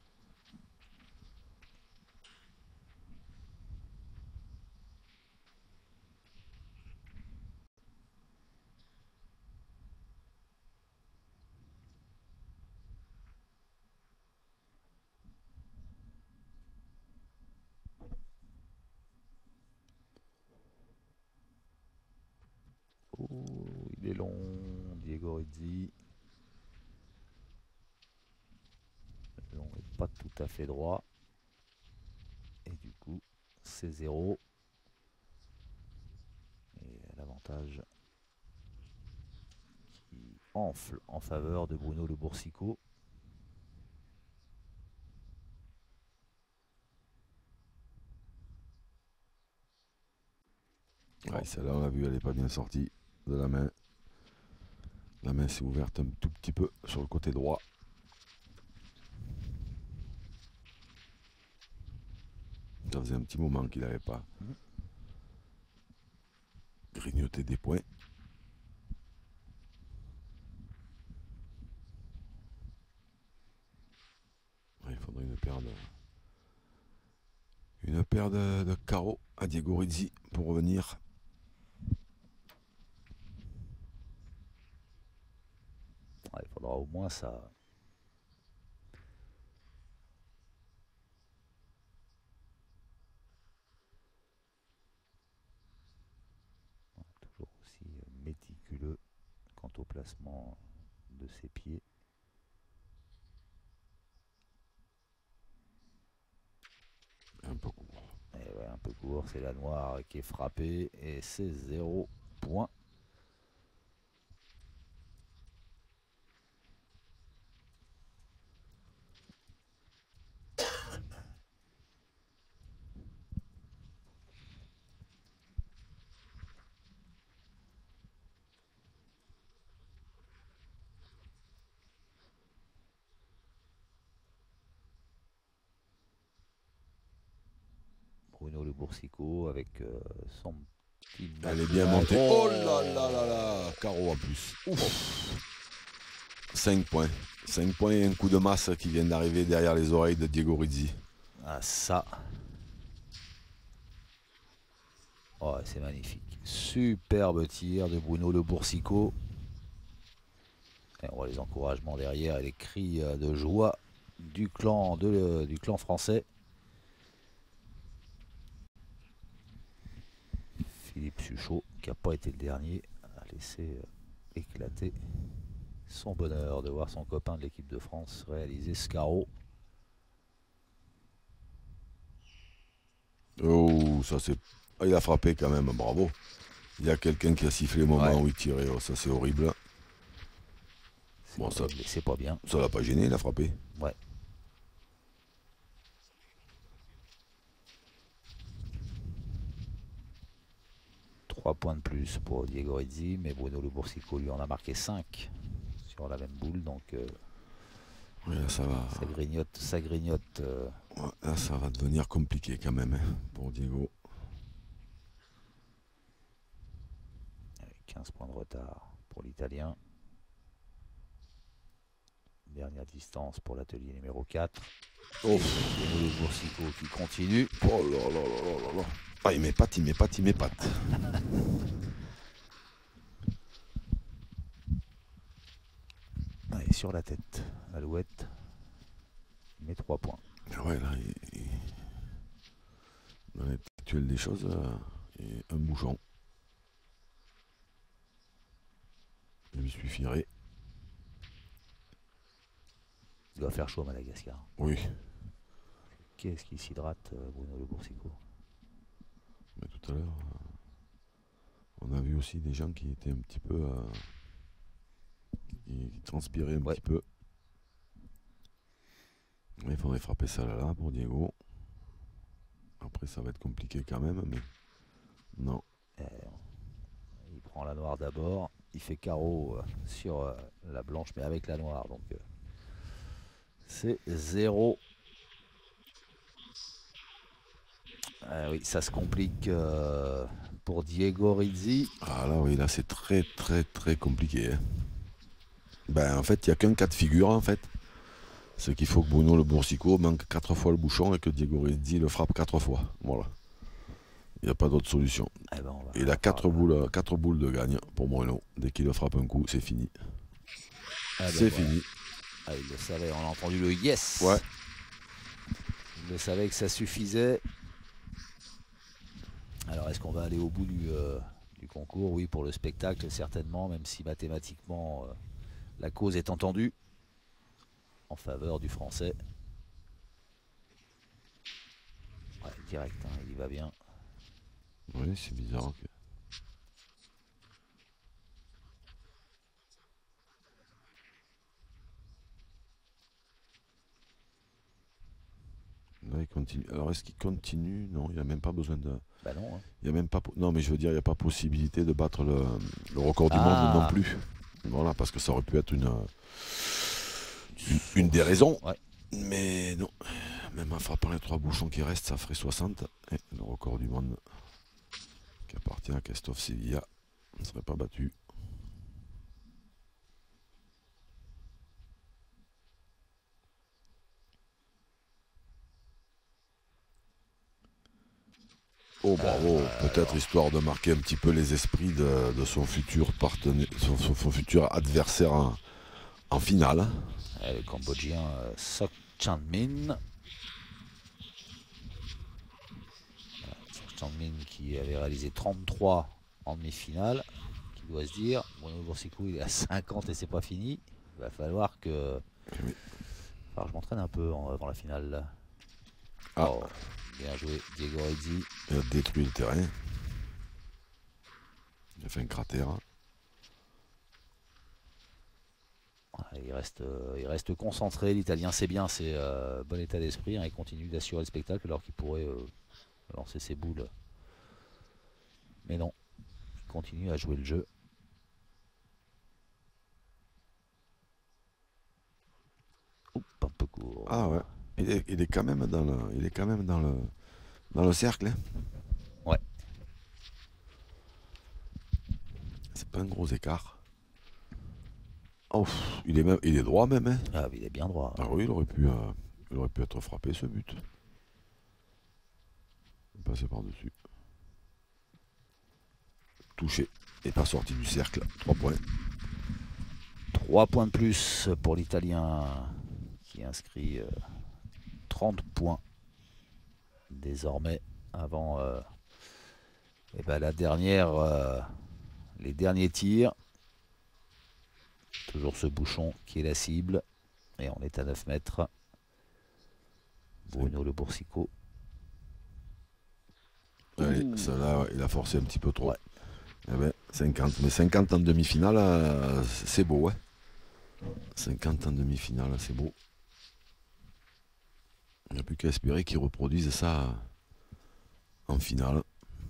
Oh, il est long, Diego Rezzi. Le long n'est pas tout à fait droit. Et du coup, c'est 0. Et l'avantage qui enfle en faveur de Bruno Le Boursico.
Ouais, celle-là, on l'a vu, elle n'est pas bien sortie de la main. La main s'est ouverte un tout petit peu sur le côté droit. Ça faisait un petit moment qu'il n'avait pas grignoté des points. Ouais, il faudrait Une paire de carreaux à Diego Rizzi pour revenir.
Ouais, il faudra au moins ça. Toujours aussi méticuleux quant au placement de ses pieds.
Un peu court.
Et ouais, un peu court, c'est la noire qui est frappée et c'est 0 point. Bruno Le Boursicot avec son petit.
Elle est bien montée. Oh là là là là. Carreau en plus. Ouf. 5 points. 5 points et un coup de masse qui vient d'arriver derrière les oreilles de Diego Rizzi.
Ah ça. Oh, c'est magnifique. Superbe tir de Bruno Le Boursicot. Et on voit les encouragements derrière et les cris de joie du clan français. Philippe Suchot, qui n'a pas été le dernier, a laissé éclater son bonheur de voir son copain de l'équipe de France réaliser ce carreau.
Oh, ça c'est... Ah, il a frappé quand même, bravo. Il y a quelqu'un qui a sifflé le moment où il tirait. Oh, ça c'est horrible.
Bon, ça c'est pas bien.
Ça l'a pas gêné, il a frappé.
Ouais. Trois points de plus pour Diego Rizzi, mais Bruno Le Boursicot lui en a marqué 5 sur la même boule, donc
ouais, là, ça va.
Ça grignote.
Ouais, là, ça va devenir compliqué quand même pour Diego.
15 points de retard pour l'Italien. Dernière distance pour l'atelier numéro 4. Oh, Le Boursicot qui continue.
Oh là là là là là là. Ah, il m'épate.
Allez, sur la tête, Alouette. Il met 3 points.
Ouais, là, dans l'actuel des choses, et un bouchon. Il lui suffirait.
Il doit faire chaud à Madagascar.
Oui.
Qu'est-ce qui s'hydrate, Bruno Le Boursicot?
Mais tout à l'heure, on a vu aussi des gens qui étaient un petit peu... qui transpiraient un petit peu. Il faudrait frapper ça là pour Diego. Après, ça va être compliqué quand même, mais... Non.
Il prend la noire d'abord. Il fait carreau sur la blanche, mais avec la noire. Donc, c'est 0. Oui, ça se complique pour Diego Rizzi.
Ah là, oui, là, c'est très, très, très compliqué. Ben, en fait, il n'y a qu'un cas de figure, en fait. C'est qu'il faut que Bruno Le Boursicot manque 4 fois le bouchon et que Diego Rizzi le frappe 4 fois. Voilà. Il n'y a pas d'autre solution.
Eh ben
il a 4 boules de gagne pour Bruno. Dès qu'il le frappe un coup, c'est fini. C'est fini.
Ah, il le savait, on a entendu le yes.
Ouais.
Il le savait que ça suffisait. Alors, est-ce qu'on va aller au bout du concours? Oui, pour le spectacle, certainement, même si mathématiquement, la cause est entendue en faveur du français. Ouais, direct, hein, il y va bien.
Oui, c'est bizarre. Là, il continue. Alors, est-ce qu'il continue? Non, il n'y a même pas besoin de...
Bah non. Hein.
Il y a même pas... Non, mais je veux dire, il n'y a pas possibilité de battre le record du monde non plus. Voilà, parce que ça aurait pu être une des raisons.
Ouais.
Mais non. Même en frappant les 3 bouchons qui restent, ça ferait 60. Et le record du monde qui appartient à Christophe Sevilla ne serait pas battu. Oh bravo, peut-être histoire de marquer un petit peu les esprits de son futur partenaire, son futur adversaire en finale.
Le Cambodgien Sok Chan-min. Sok Chan-min qui avait réalisé 33 en demi-finale. Qui doit se dire, Bruno Boursico il est à 50 et c'est pas fini. Il va falloir que...
Oui.
Alors je m'entraîne un peu avant la finale. Là.
Ah.
Oh, bien joué, Diego Redzi.
Il a détruit le terrain. Il a fait un cratère.
Il reste concentré. L'Italien, c'est bien, c'est bon état d'esprit. Hein, il continue d'assurer le spectacle alors qu'il pourrait lancer ses boules. Mais non, il continue à jouer le jeu. Oups, un peu court.
Ah ouais. Il est quand même dans le cercle. Hein.
Ouais.
C'est pas un gros écart. Oh, il est droit même. Hein.
Ah, il est bien droit.
Ah oui, il aurait pu être frappé ce but. Passer par-dessus. Touché. Et pas sorti du cercle. 3 points.
3 points de plus pour l'Italien qui inscrit 30 points désormais avant la dernière, les derniers tirs. Toujours ce bouchon qui est la cible. Et on est à 9 mètres. Bruno Le Boursico.
Ouais, ça là, il a forcé un petit peu trop.
Ouais.
Eh ben, 50. Mais 50 en demi-finale, c'est beau. Hein. 50 en demi-finale, c'est beau. Il n'y a plus qu'à espérer qu'ils reproduisent ça en finale.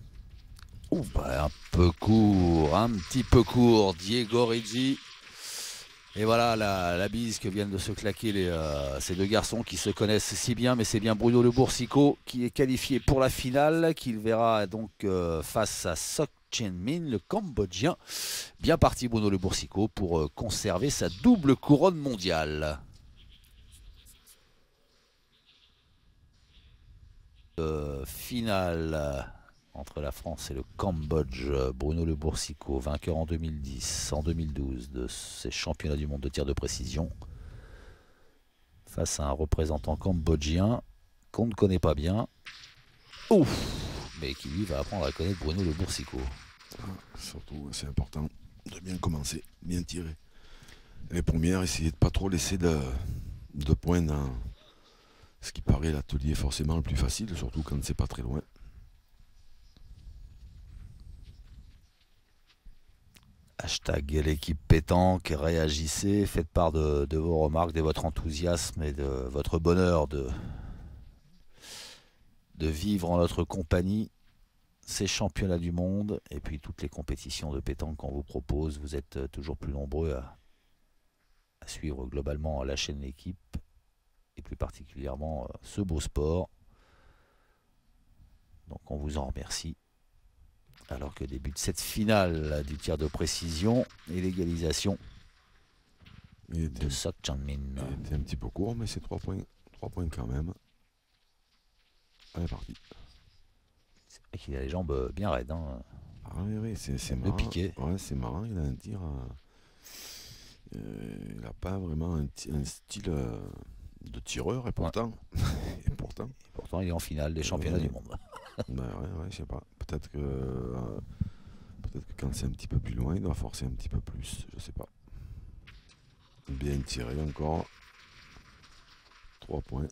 Un peu court, un petit peu court. Diego Redzi. Et voilà la bise que viennent de se claquer ces deux garçons qui se connaissent si bien. Mais c'est bien Bruno Le Boursico qui est qualifié pour la finale, qu'il verra donc face à Sok Chan-min, le Cambodgien. Bien parti Bruno Le Boursico pour conserver sa double couronne mondiale. Finale entre la France et le Cambodge. Bruno Le Boursico, vainqueur en 2010, en 2012 de ces championnats du monde de tir de précision, face à un représentant cambodgien qu'on ne connaît pas bien, mais qui lui va apprendre à connaître Bruno Le Boursico.
Surtout, c'est important de bien commencer, bien tirer. Les premières, essayer de pas trop laisser de points dans ce qui paraît l'atelier forcément le plus facile, surtout quand c'est pas très loin.
Hashtag l'équipe pétanque, réagissez, faites part de vos remarques, de votre enthousiasme et de votre bonheur de vivre en notre compagnie ces championnats du monde et puis toutes les compétitions de pétanque qu'on vous propose. Vous êtes toujours plus nombreux à suivre globalement la chaîne L'équipe et plus particulièrement ce beau sport. Donc on vous en remercie. Alors que débute cette finale du tir de précision et l'égalisation de Sok Chan-min.
Il était un petit peu court, mais c'est 3 points. 3 points quand même. Allez, parti.
C'est vrai qu'il a les jambes bien raides. Hein.
Ah oui, c'est
le
marrant.
piqué.
Ouais, c'est marrant, il a un tir. Il n'a pas vraiment un style de tireur, et pourtant.
Ouais.
et pourtant.
Il est en finale des championnats du monde.
Ouais, je sais pas. Peut-être que quand c'est un petit peu plus loin, il doit forcer un petit peu plus. Je sais pas. Bien tiré encore. 3 points.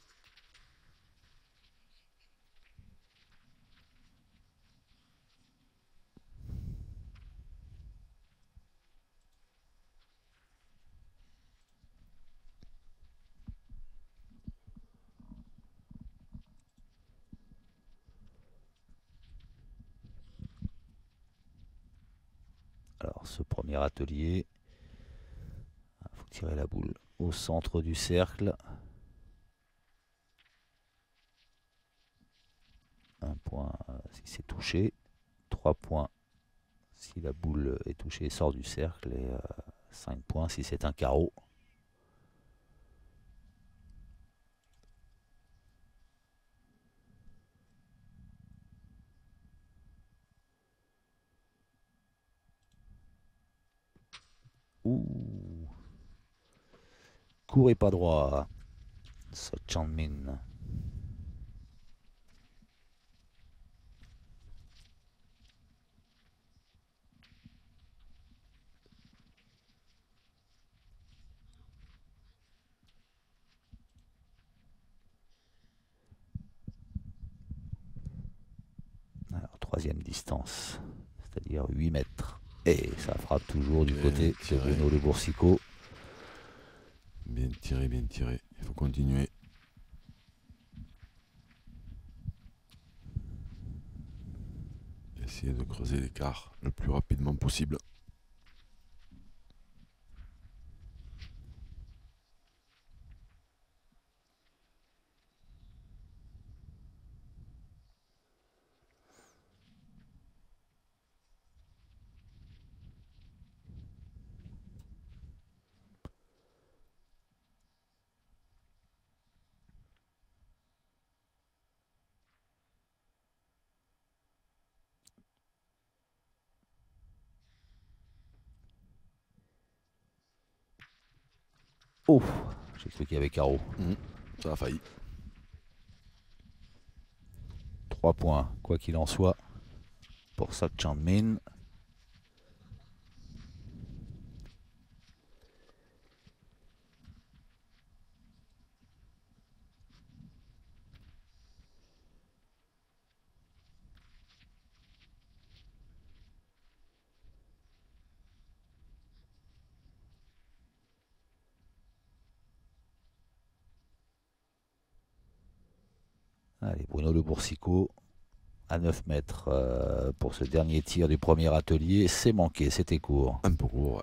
Alors ce premier atelier, il faut tirer la boule au centre du cercle. 1 point si c'est touché, 3 points si la boule est touchée et sort du cercle, et 5 points si c'est un carreau. Ouh. Court et pas droit. Sok Chang-min. Alors, troisième distance, c'est-à-dire 8 mètres. Et ça frappe toujours du côté de Bruno Le Boursicot.
Bien tiré, bien tiré. Il faut continuer. Essayer de creuser l'écart le plus rapidement possible.
Oh, j'ai cru qu'il y avait carreau.
Ça a failli.
3 points, quoi qu'il en soit, pour Sok Chang-min. Allez, Bruno Le Boursicot à 9 mètres pour ce dernier tir du premier atelier. C'est manqué, c'était court.
Un peu court, ouais.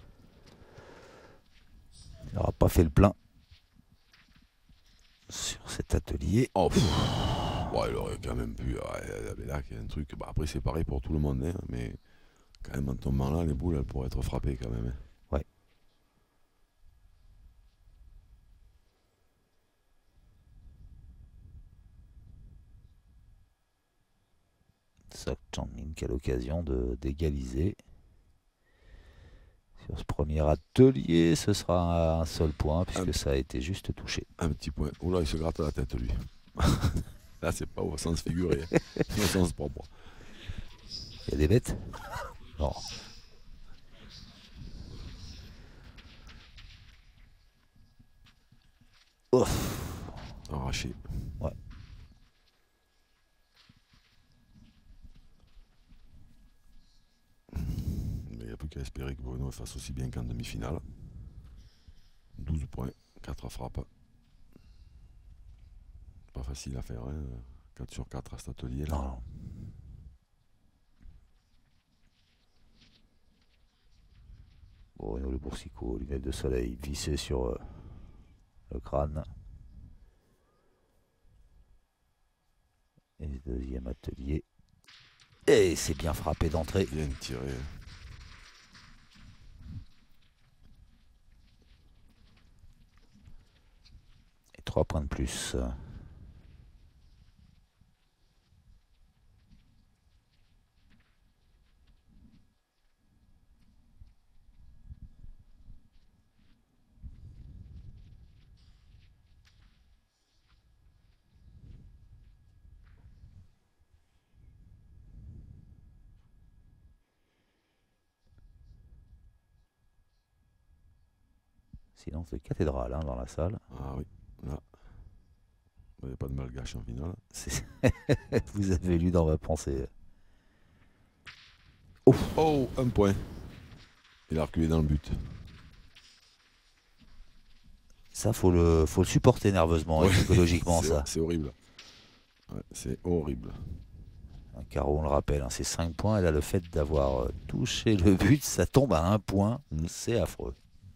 Il n'aura pas fait le plein sur cet atelier.
Oh, ouais, il aurait quand même pu. Ouais, là, il y a un truc. Bah, après, c'est pareil pour tout le monde, hein, mais quand même, en tombant là, les boules, elles pourraient être frappées quand même. Hein.
Ouais. Sok Chang-min qui a l'occasion d'égaliser. Sur ce premier atelier, ce sera un seul point puisque ça a été juste touché.
Un petit point. Oula, il se gratte la tête, lui. Là, c'est pas au sens figuré, hein. Au sens propre.
Il y a des bêtes? Non. Ouf.
Arraché.
Ouais.
Mais il n'y a plus qu'à espérer que Bruno fasse aussi bien qu'en demi-finale. 12 points, 4 frappes. Pas facile à faire, hein. 4 sur 4 à cet atelier là.
Non. Bruno Le Boursicot, lunettes de soleil vissées sur le crâne. Et deuxième atelier. Et c'est bien frappé d'entrée.
Bien tiré.
Et 3 points de plus. Silence de cathédrale hein, dans la salle.
Ah oui, là. Il n'y a pas de malgache en finale.
Vous avez lu dans ma pensée.
Oh, un point. Il a reculé dans le but.
Ça, faut le supporter nerveusement et psychologiquement, ça.
C'est horrible. Ouais, c'est horrible.
Un carreau, on le rappelle, hein, c'est 5 points. Et là, le fait d'avoir touché le but, ça tombe à 1 point. C'est affreux.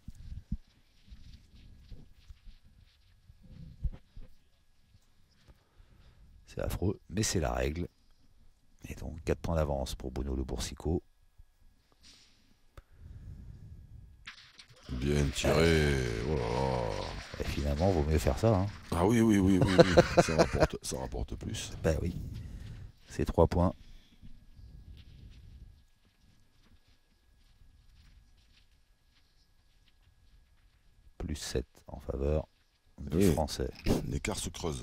C'est affreux, mais c'est la règle. Et donc 4 points d'avance pour Bruno Le Boursicot.
Bien tiré. Oh là là.
Et finalement, vaut mieux faire ça. Hein.
Ah oui. ça rapporte plus.
Ben oui. C'est 3 points. plus 7 en faveur du
Oui.
Français.
L'écart se creuse.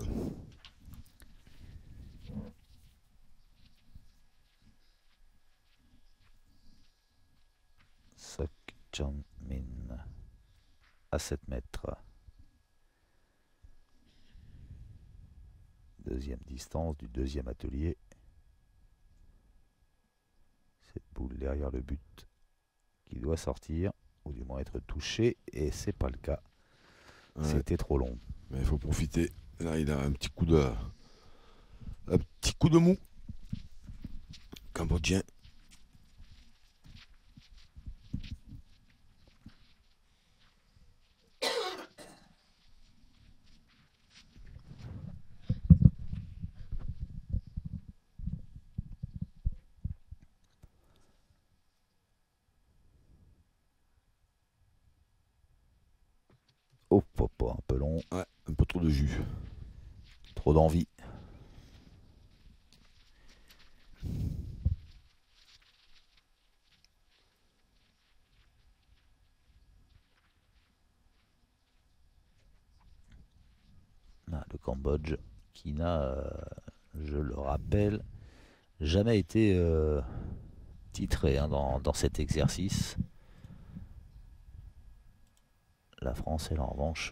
Sok Chang-min à 7 mètres. Deuxième distance du deuxième atelier. Cette boule derrière le but qui doit sortir, ou du moins être touchée, et c'est pas le cas.
Ouais.
C'était trop long.
Mais il faut profiter. Là, il a un petit coup de mou. Cambodgien.
Oh, papa, un peu long.
Ouais, un peu trop de jus.
Trop d'envie. Ah, le Cambodge qui n'a, je le rappelle, jamais été titré hein, dans cet exercice. La France, elle, en revanche,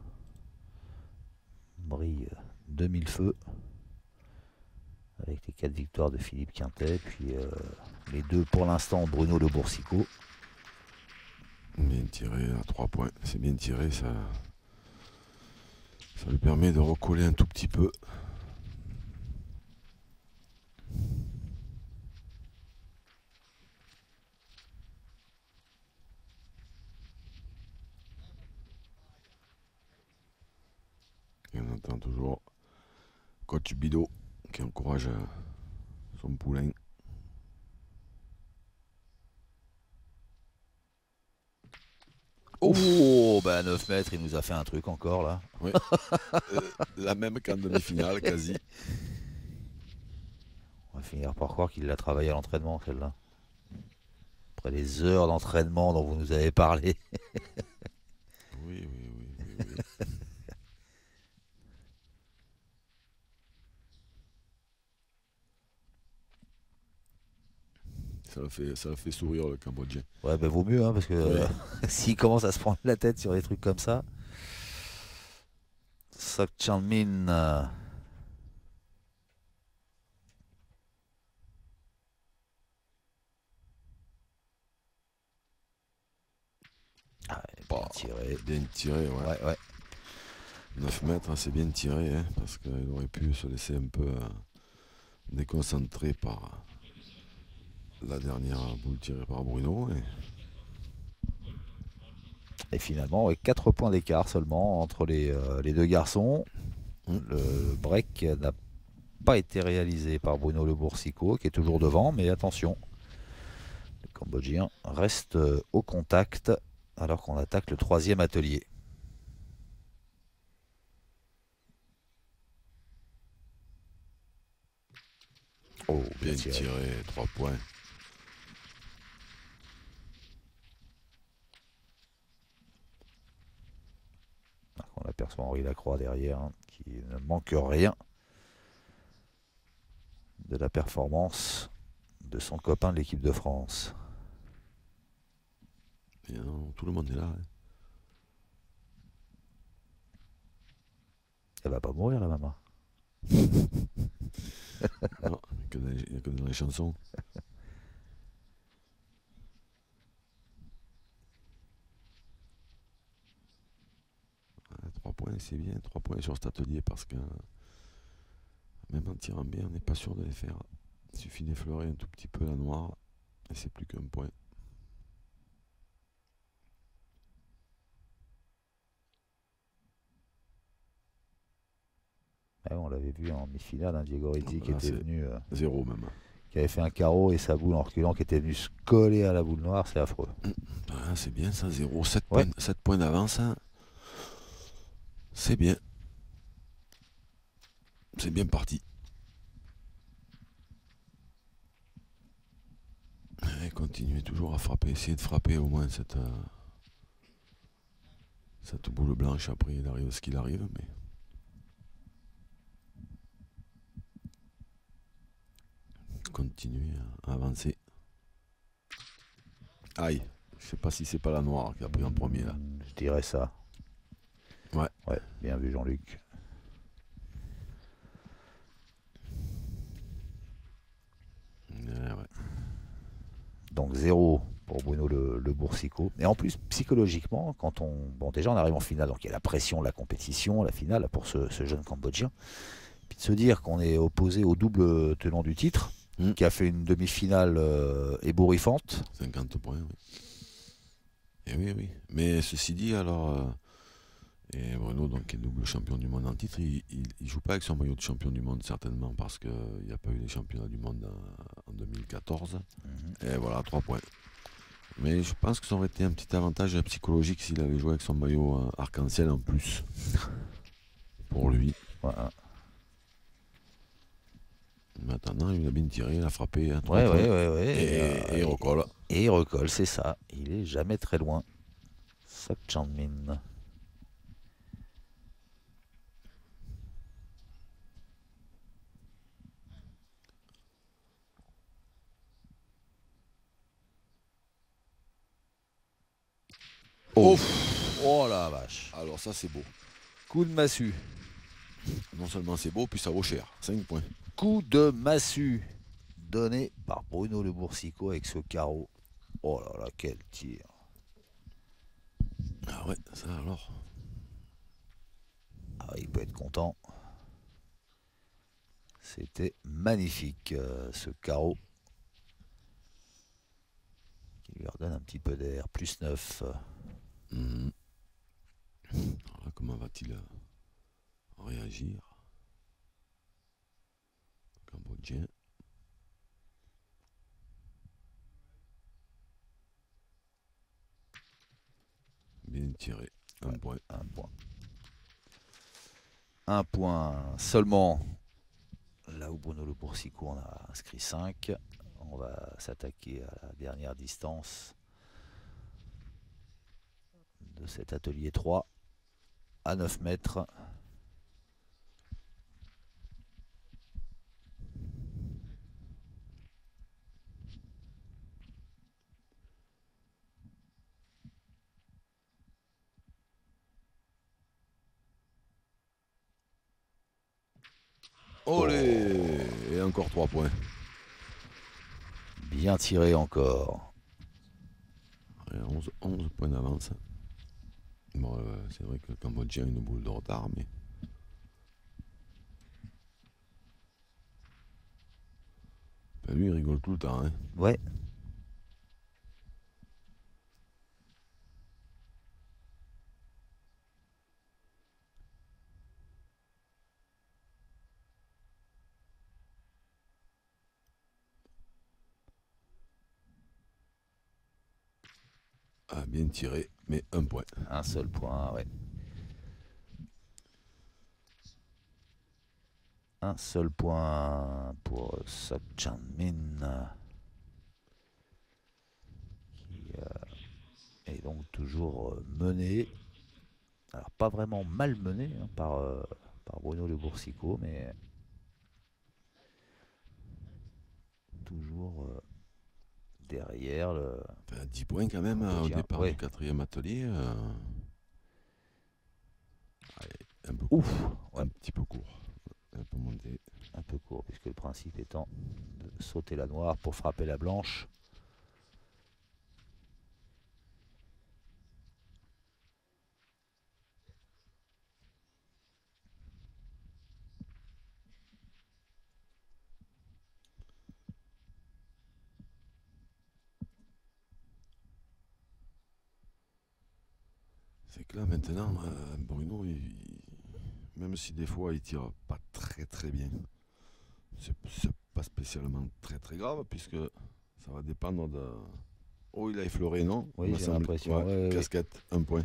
brille de mille feux avec les 4 victoires de Philippe Quintet, puis les 2 pour l'instant Bruno Le Boursicot.
Bien tiré à 3 points. C'est bien tiré, ça lui permet de recoller un tout petit peu. Et on entend toujours coach Bidot qui encourage son poulain.
Oh, bah à 9 mètres, il nous a fait un truc encore là.
Oui. La même qu'en demi-finale, quasi.
On va finir par croire qu'il l'a travaillé à l'entraînement, celle-là. Après les heures d'entraînement dont vous nous avez parlé.
Oui. Ça le fait sourire le Cambodgien.
Ouais, bah vaut mieux, hein, parce que
Ouais.
s'il commence à se prendre la tête sur des trucs comme ça. Sok Chang-min. Ah, bien tiré.
Bien tiré, ouais.
Ouais.
9 mètres, c'est bien tiré, hein, parce qu'il aurait pu se laisser un peu déconcentrer par la dernière boule tirée par Bruno.
Et finalement, ouais, 4 points d'écart seulement entre les 2 garçons. Le break n'a pas été réalisé par Bruno Le Boursicot, qui est toujours devant, mais attention, le Cambodgien reste au contact alors qu'on attaque le 3e atelier. Oh,
Bien tiré, 3 points.
On aperçoit Henri Lacroix derrière, hein, qui ne manque rien de la performance de son copain de l'équipe de France.
Et non, tout le monde est là. Hein.
Elle va pas mourir, la maman.
Non, il n'y a que dans les chansons. 3 points, c'est bien. 3 points sur cet atelier parce que même en tirant bien, on n'est pas sûr de les faire. Il suffit d'effleurer un tout petit peu la noire et c'est plus qu'un point.
Ah, on l'avait vu en demi-finale, hein, Diego Rizzi qui
Là,
était venu.
0 même.
Qui avait fait un carreau et sa boule en reculant qui était venue se coller à la boule noire, c'est affreux.
Ah, c'est bien ça, 0. 7
Ouais.
points, 7 points d'avance. Hein. C'est bien. C'est bien parti. Et continuez toujours à frapper. Essayez de frapper au moins Cette boule blanche, après, il arrive ce qu'il arrive, mais... Continuer à avancer. Aïe, je sais pas si c'est pas la noire qui a pris en premier, là.
Je dirais ça.
Ouais.
Ouais, bien vu Jean-Luc.
Ouais.
Donc 0 pour Bruno le Boursicot. Et en plus, psychologiquement, quand on... Bon, déjà, on arrive en finale, donc il y a la pression de la compétition, la finale, pour ce jeune Cambodgien. Puis de se dire qu'on est opposé au double tenant du titre, qui a fait une demi-finale ébouriffante.
50 points, oui. Et oui, oui. Mais ceci dit, alors... et Bruno, donc, qui est double champion du monde en titre, il joue pas avec son maillot de champion du monde, certainement, parce qu'il n'y a pas eu les championnats du monde en 2014. Et voilà, 3 points. Mais je pense que ça aurait été un petit avantage psychologique s'il avait joué avec son maillot arc-en-ciel en plus. Pour lui.
Voilà.
Maintenant, il a bien tiré, il a frappé.
Ouais.
Et il recolle.
Et il recolle, c'est ça. Il est jamais très loin. Sok Chang-min. Oh la vache.
Alors ça, c'est beau.
Coup de massue.
Non seulement c'est beau, puis ça vaut cher. 5 points.
Coup de massue donné par Bruno le Boursicot avec ce carreau. Oh là là, quel tir.
Ah ouais, ça alors.
Ah, il peut être content. C'était magnifique ce carreau. Qui lui redonne un petit peu d'air. Plus 9.
Alors là, comment va-t-il réagir? Cambodgien. Bien tiré. Un point.
Un point. Un point seulement. Là où Bruno le Boursicot en a inscrit 5. On va s'attaquer à la dernière distance de cet atelier 3 à 9 mètres.
Olé! Et encore 3 points.
Bien tiré encore.
Et 11 points d'avance. Bon, c'est vrai que le Cambodgien a une boule de retard, mais... Ben lui, il rigole tout le temps, hein.
Ouais.
Ah, bien tiré, mais un point.
Un seul point, ouais. Un seul point pour Sok Chang-min. Qui est donc toujours mené. Alors pas vraiment mal mené par Bruno le Boursicot, mais toujours derrière le...
Enfin, 10 points quand même au départ du 4e atelier. Un peu court.
Ouf, ouais.
Un petit peu court. Un peu monté.
Un peu court, puisque le principe étant de sauter la noire pour frapper la blanche.
C'est que là maintenant, Bruno, même si des fois il tire pas très très bien, c'est pas spécialement très très grave puisque ça va dépendre de... Oh, il a effleuré, non?
Oui, j'ai l'impression.
Ouais, casquette, un point.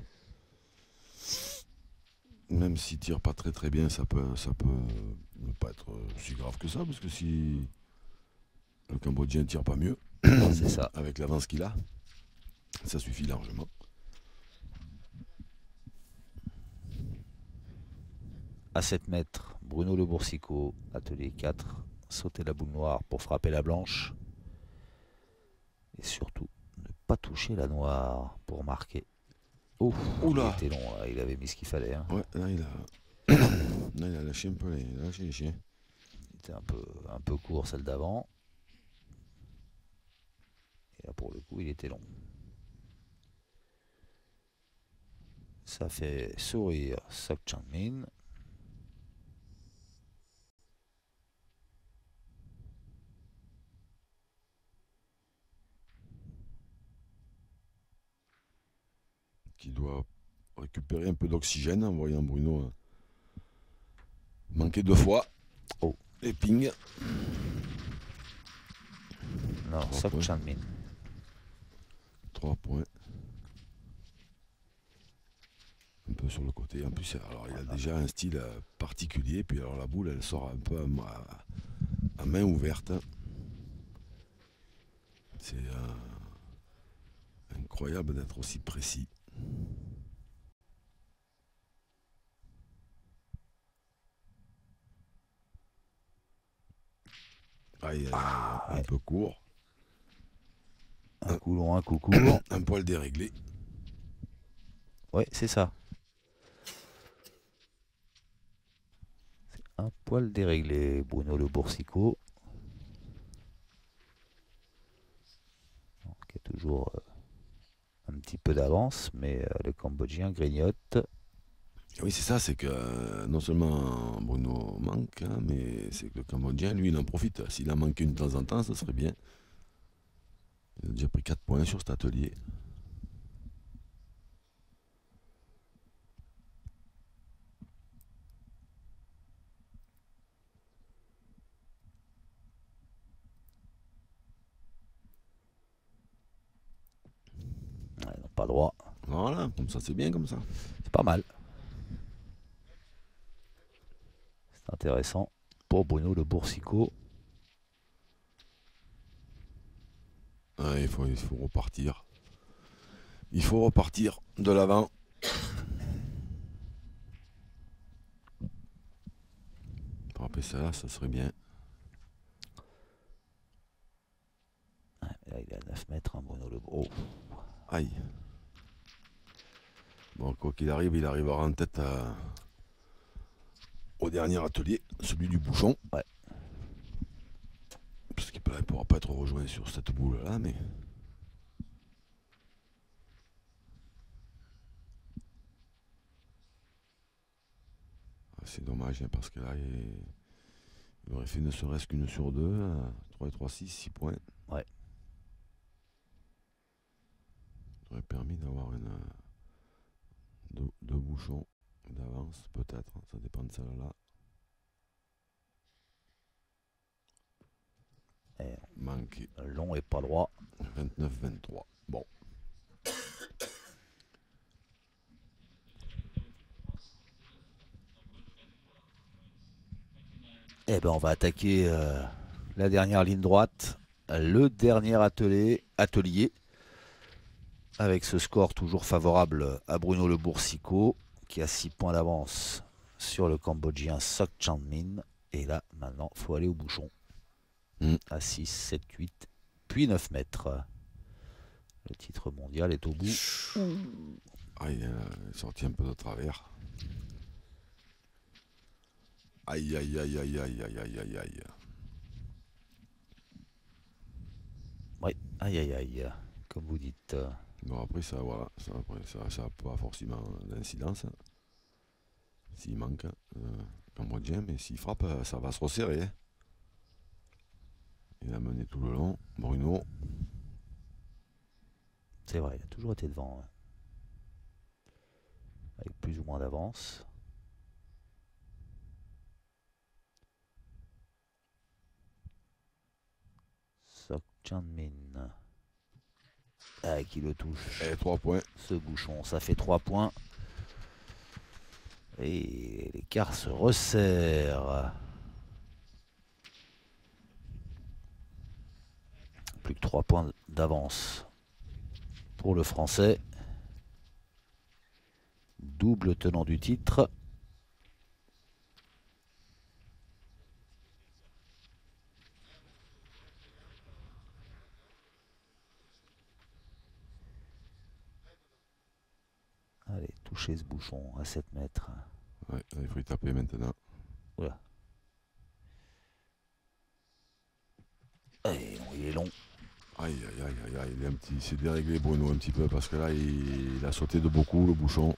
Même s'il tire pas très très bien, ça peut ne pas être si grave que ça, parce que si le Cambodgien tire pas mieux,
c'est ça.
Avec l'avance qu'il a, ça suffit largement.
à 7 mètres, Bruno Le Boursicot, atelier 4, sauter la boule noire pour frapper la blanche. Et surtout, ne pas toucher la noire pour marquer. Oh, il était long, là. Il avait mis ce qu'il fallait. Hein.
Ouais, là il a lâché un peu les chiens.
C'était un peu court celle d'avant. Et là pour le coup il était long. Ça fait sourire Sok Chang-min.
Qui doit récupérer un peu d'oxygène en voyant Bruno manquer 2 fois.
Oh.
Et ping.
Non, Sok Chang-min.
3 points. Un peu sur le côté. En plus, alors, il a déjà un style particulier. Puis alors la boule, elle sort un peu à main ouverte. C'est incroyable d'être aussi précis. Aïe, un peu court.
Un coup long, un coup court.
Un poil déréglé.
Ouais, c'est ça. C'est un poil déréglé, Bruno Le Boursicot. Qui a toujours un petit peu d'avance, mais le Cambodgien grignote.
Oui, c'est ça, c'est que non seulement Bruno manque, hein, mais c'est que le Cambodgien, lui, il en profite. S'il en manque une de temps en temps, ça serait bien. Il a déjà pris 4 points sur cet atelier.
Ouais, non, pas droit.
Voilà, comme ça, c'est bien comme ça.
C'est pas mal. C'est intéressant pour Bruno Le Boursicot.
Ouais, il faut repartir. Il faut repartir de l'avant. Frapper ça là, ça serait bien.
Ouais, là, il est à 9 mètres, hein, Bruno Le Boursicot. Oh.
Aïe. Bon, quoi qu'il arrive, il arrivera en tête au dernier atelier, celui du bouchon.
Ouais.
Parce qu'il ne pourra pas être rejoint sur cette boule là, mais. C'est dommage, hein, parce que là, il aurait fait ne serait-ce qu'une sur 2, 3 et 3, 6 points.
Ouais.
Ça aurait permis d'avoir deux bouchons d'avance, peut-être, ça dépend de celle-là. Manqué.
Long et pas droit.
29-23. Bon.
Eh ben on va attaquer la dernière ligne droite, le dernier atelier, avec ce score toujours favorable à Bruno Le Boursicot, qui a 6 points d'avance sur le Cambodgien Sok Chang-min. Et là, maintenant, il faut aller au bouchon. À 6, 7, 8, puis 9 mètres. Le titre mondial est au bout.
Ah, il est sorti un peu de travers. Aïe, aïe, aïe, aïe, aïe, aïe, aïe, aïe, aïe.
Oui, aïe, aïe, aïe, comme vous dites.
Bon, après, ça, voilà, ça n'a pas forcément d'incidence. S'il manque, Cambodgien, mais s'il frappe, ça va se resserrer. Hein. Il a mené tout le long. Bruno.
C'est vrai, il a toujours été devant. Hein. Avec plus ou moins d'avance. Sok Chang-min. Ah, qui le touche.
Et 3 points.
Ce bouchon, ça fait 3 points. Et l'écart se resserre. Plus que 3 points d'avance pour le Français. Double tenant du titre. toucher ce bouchon à 7 mètres.
Ouais, il faut y taper maintenant.
Voilà. Allez, il est long.
Aïe, aïe, aïe, aïe, aïe, il s'est déréglé Bruno un petit peu parce que là, il a sauté de beaucoup le bouchon.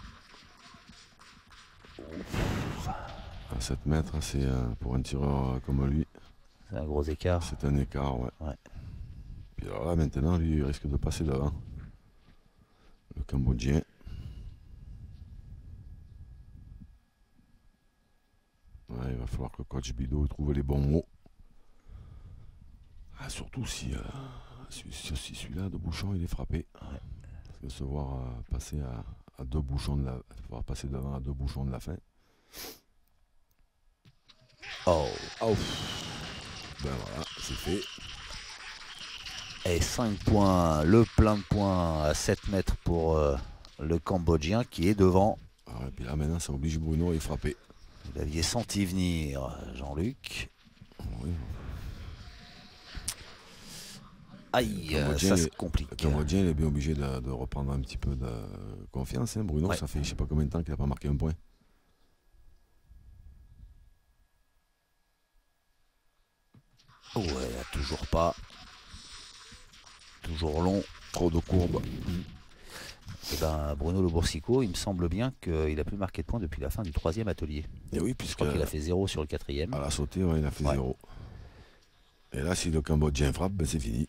À 7 mètres, c'est pour un tireur comme lui.
C'est un gros écart.
C'est un écart, ouais. Puis alors là, maintenant, lui, il risque de passer devant. Le Cambodgien. Ouais, il va falloir que coach Bido trouve les bons mots. Ah, surtout si celui-là de bouchon il est frappé.
Ouais.
Parce que se voir passer à 2 bouchons de la. Voir passer devant à 2 bouchons de la fin.
Oh.
Oh. Ben voilà, c'est fait.
Et 5 points, le plein de points à 7 mètres pour le Cambodgien qui est devant.
Et puis là maintenant ça oblige Bruno à y frapper.
Vous l'aviez senti venir, Jean-Luc.
Oui.
Aïe, ça se complique.
Le Cambodgien il est bien obligé de reprendre un petit peu de confiance. Hein. Bruno, ça fait je sais pas combien de temps qu'il n'a pas marqué un point.
Ouais, toujours pas. Toujours long.
Trop de courbes.
Et ben Bruno Le Boursicot, il me semble bien qu'il a plus marqué de points depuis la fin du 3e atelier.
Et oui,
Je
puisque
crois qu'il a fait 0 sur le 4e.
à la sautée, ouais, il a fait 0. Et là, si le Cambodgien frappe, ben c'est fini.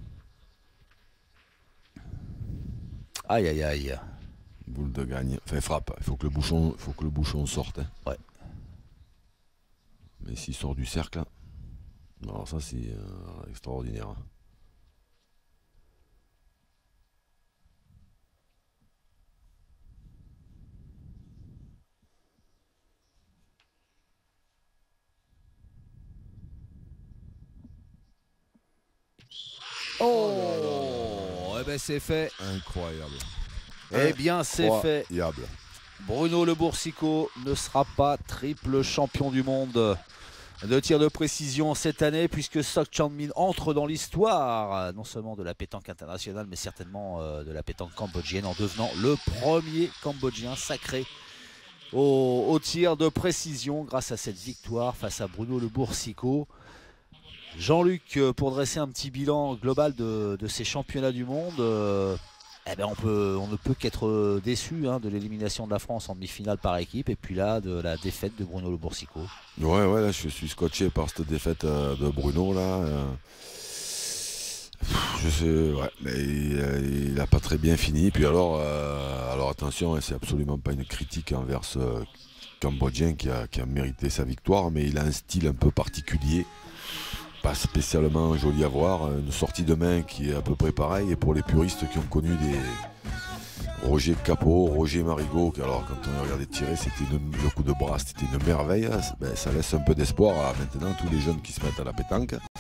Aïe aïe aïe.
Boule de gagne. Enfin, frappe. Il faut que le bouchon sorte. Hein.
Ouais.
Mais s'il sort du cercle, alors ça c'est extraordinaire. Hein.
Oh, eh ben c'est fait.
Incroyable.
Eh bien c'est fait.
Incroyable.
Bruno Le Boursicot ne sera pas triple champion du monde de tir de précision cette année puisque Sok Chang-min entre dans l'histoire non seulement de la pétanque internationale mais certainement de la pétanque cambodgienne en devenant le premier Cambodgien sacré au tir de précision grâce à cette victoire face à Bruno Le Boursicot. Jean-Luc, pour dresser un petit bilan global de ces championnats du monde, eh ben on ne peut qu'être déçu de l'élimination de la France en demi-finale par équipe et puis là de la défaite de Bruno Le Boursicot.
Ouais, là, je suis scotché par cette défaite de Bruno là. Je sais, ouais, mais il n'a pas très bien fini. Puis alors attention, c'est absolument pas une critique envers ce Cambodgien qui a mérité sa victoire, mais il a un style un peu particulier. Pas spécialement joli à voir, une sortie de main qui est à peu près pareille, et pour les puristes qui ont connu des Roger Capot, Roger Marigot, alors quand on regardait tirer, c'était le coup de bras, c'était une merveille, ça laisse un peu d'espoir à maintenant tous les jeunes qui se mettent à la pétanque.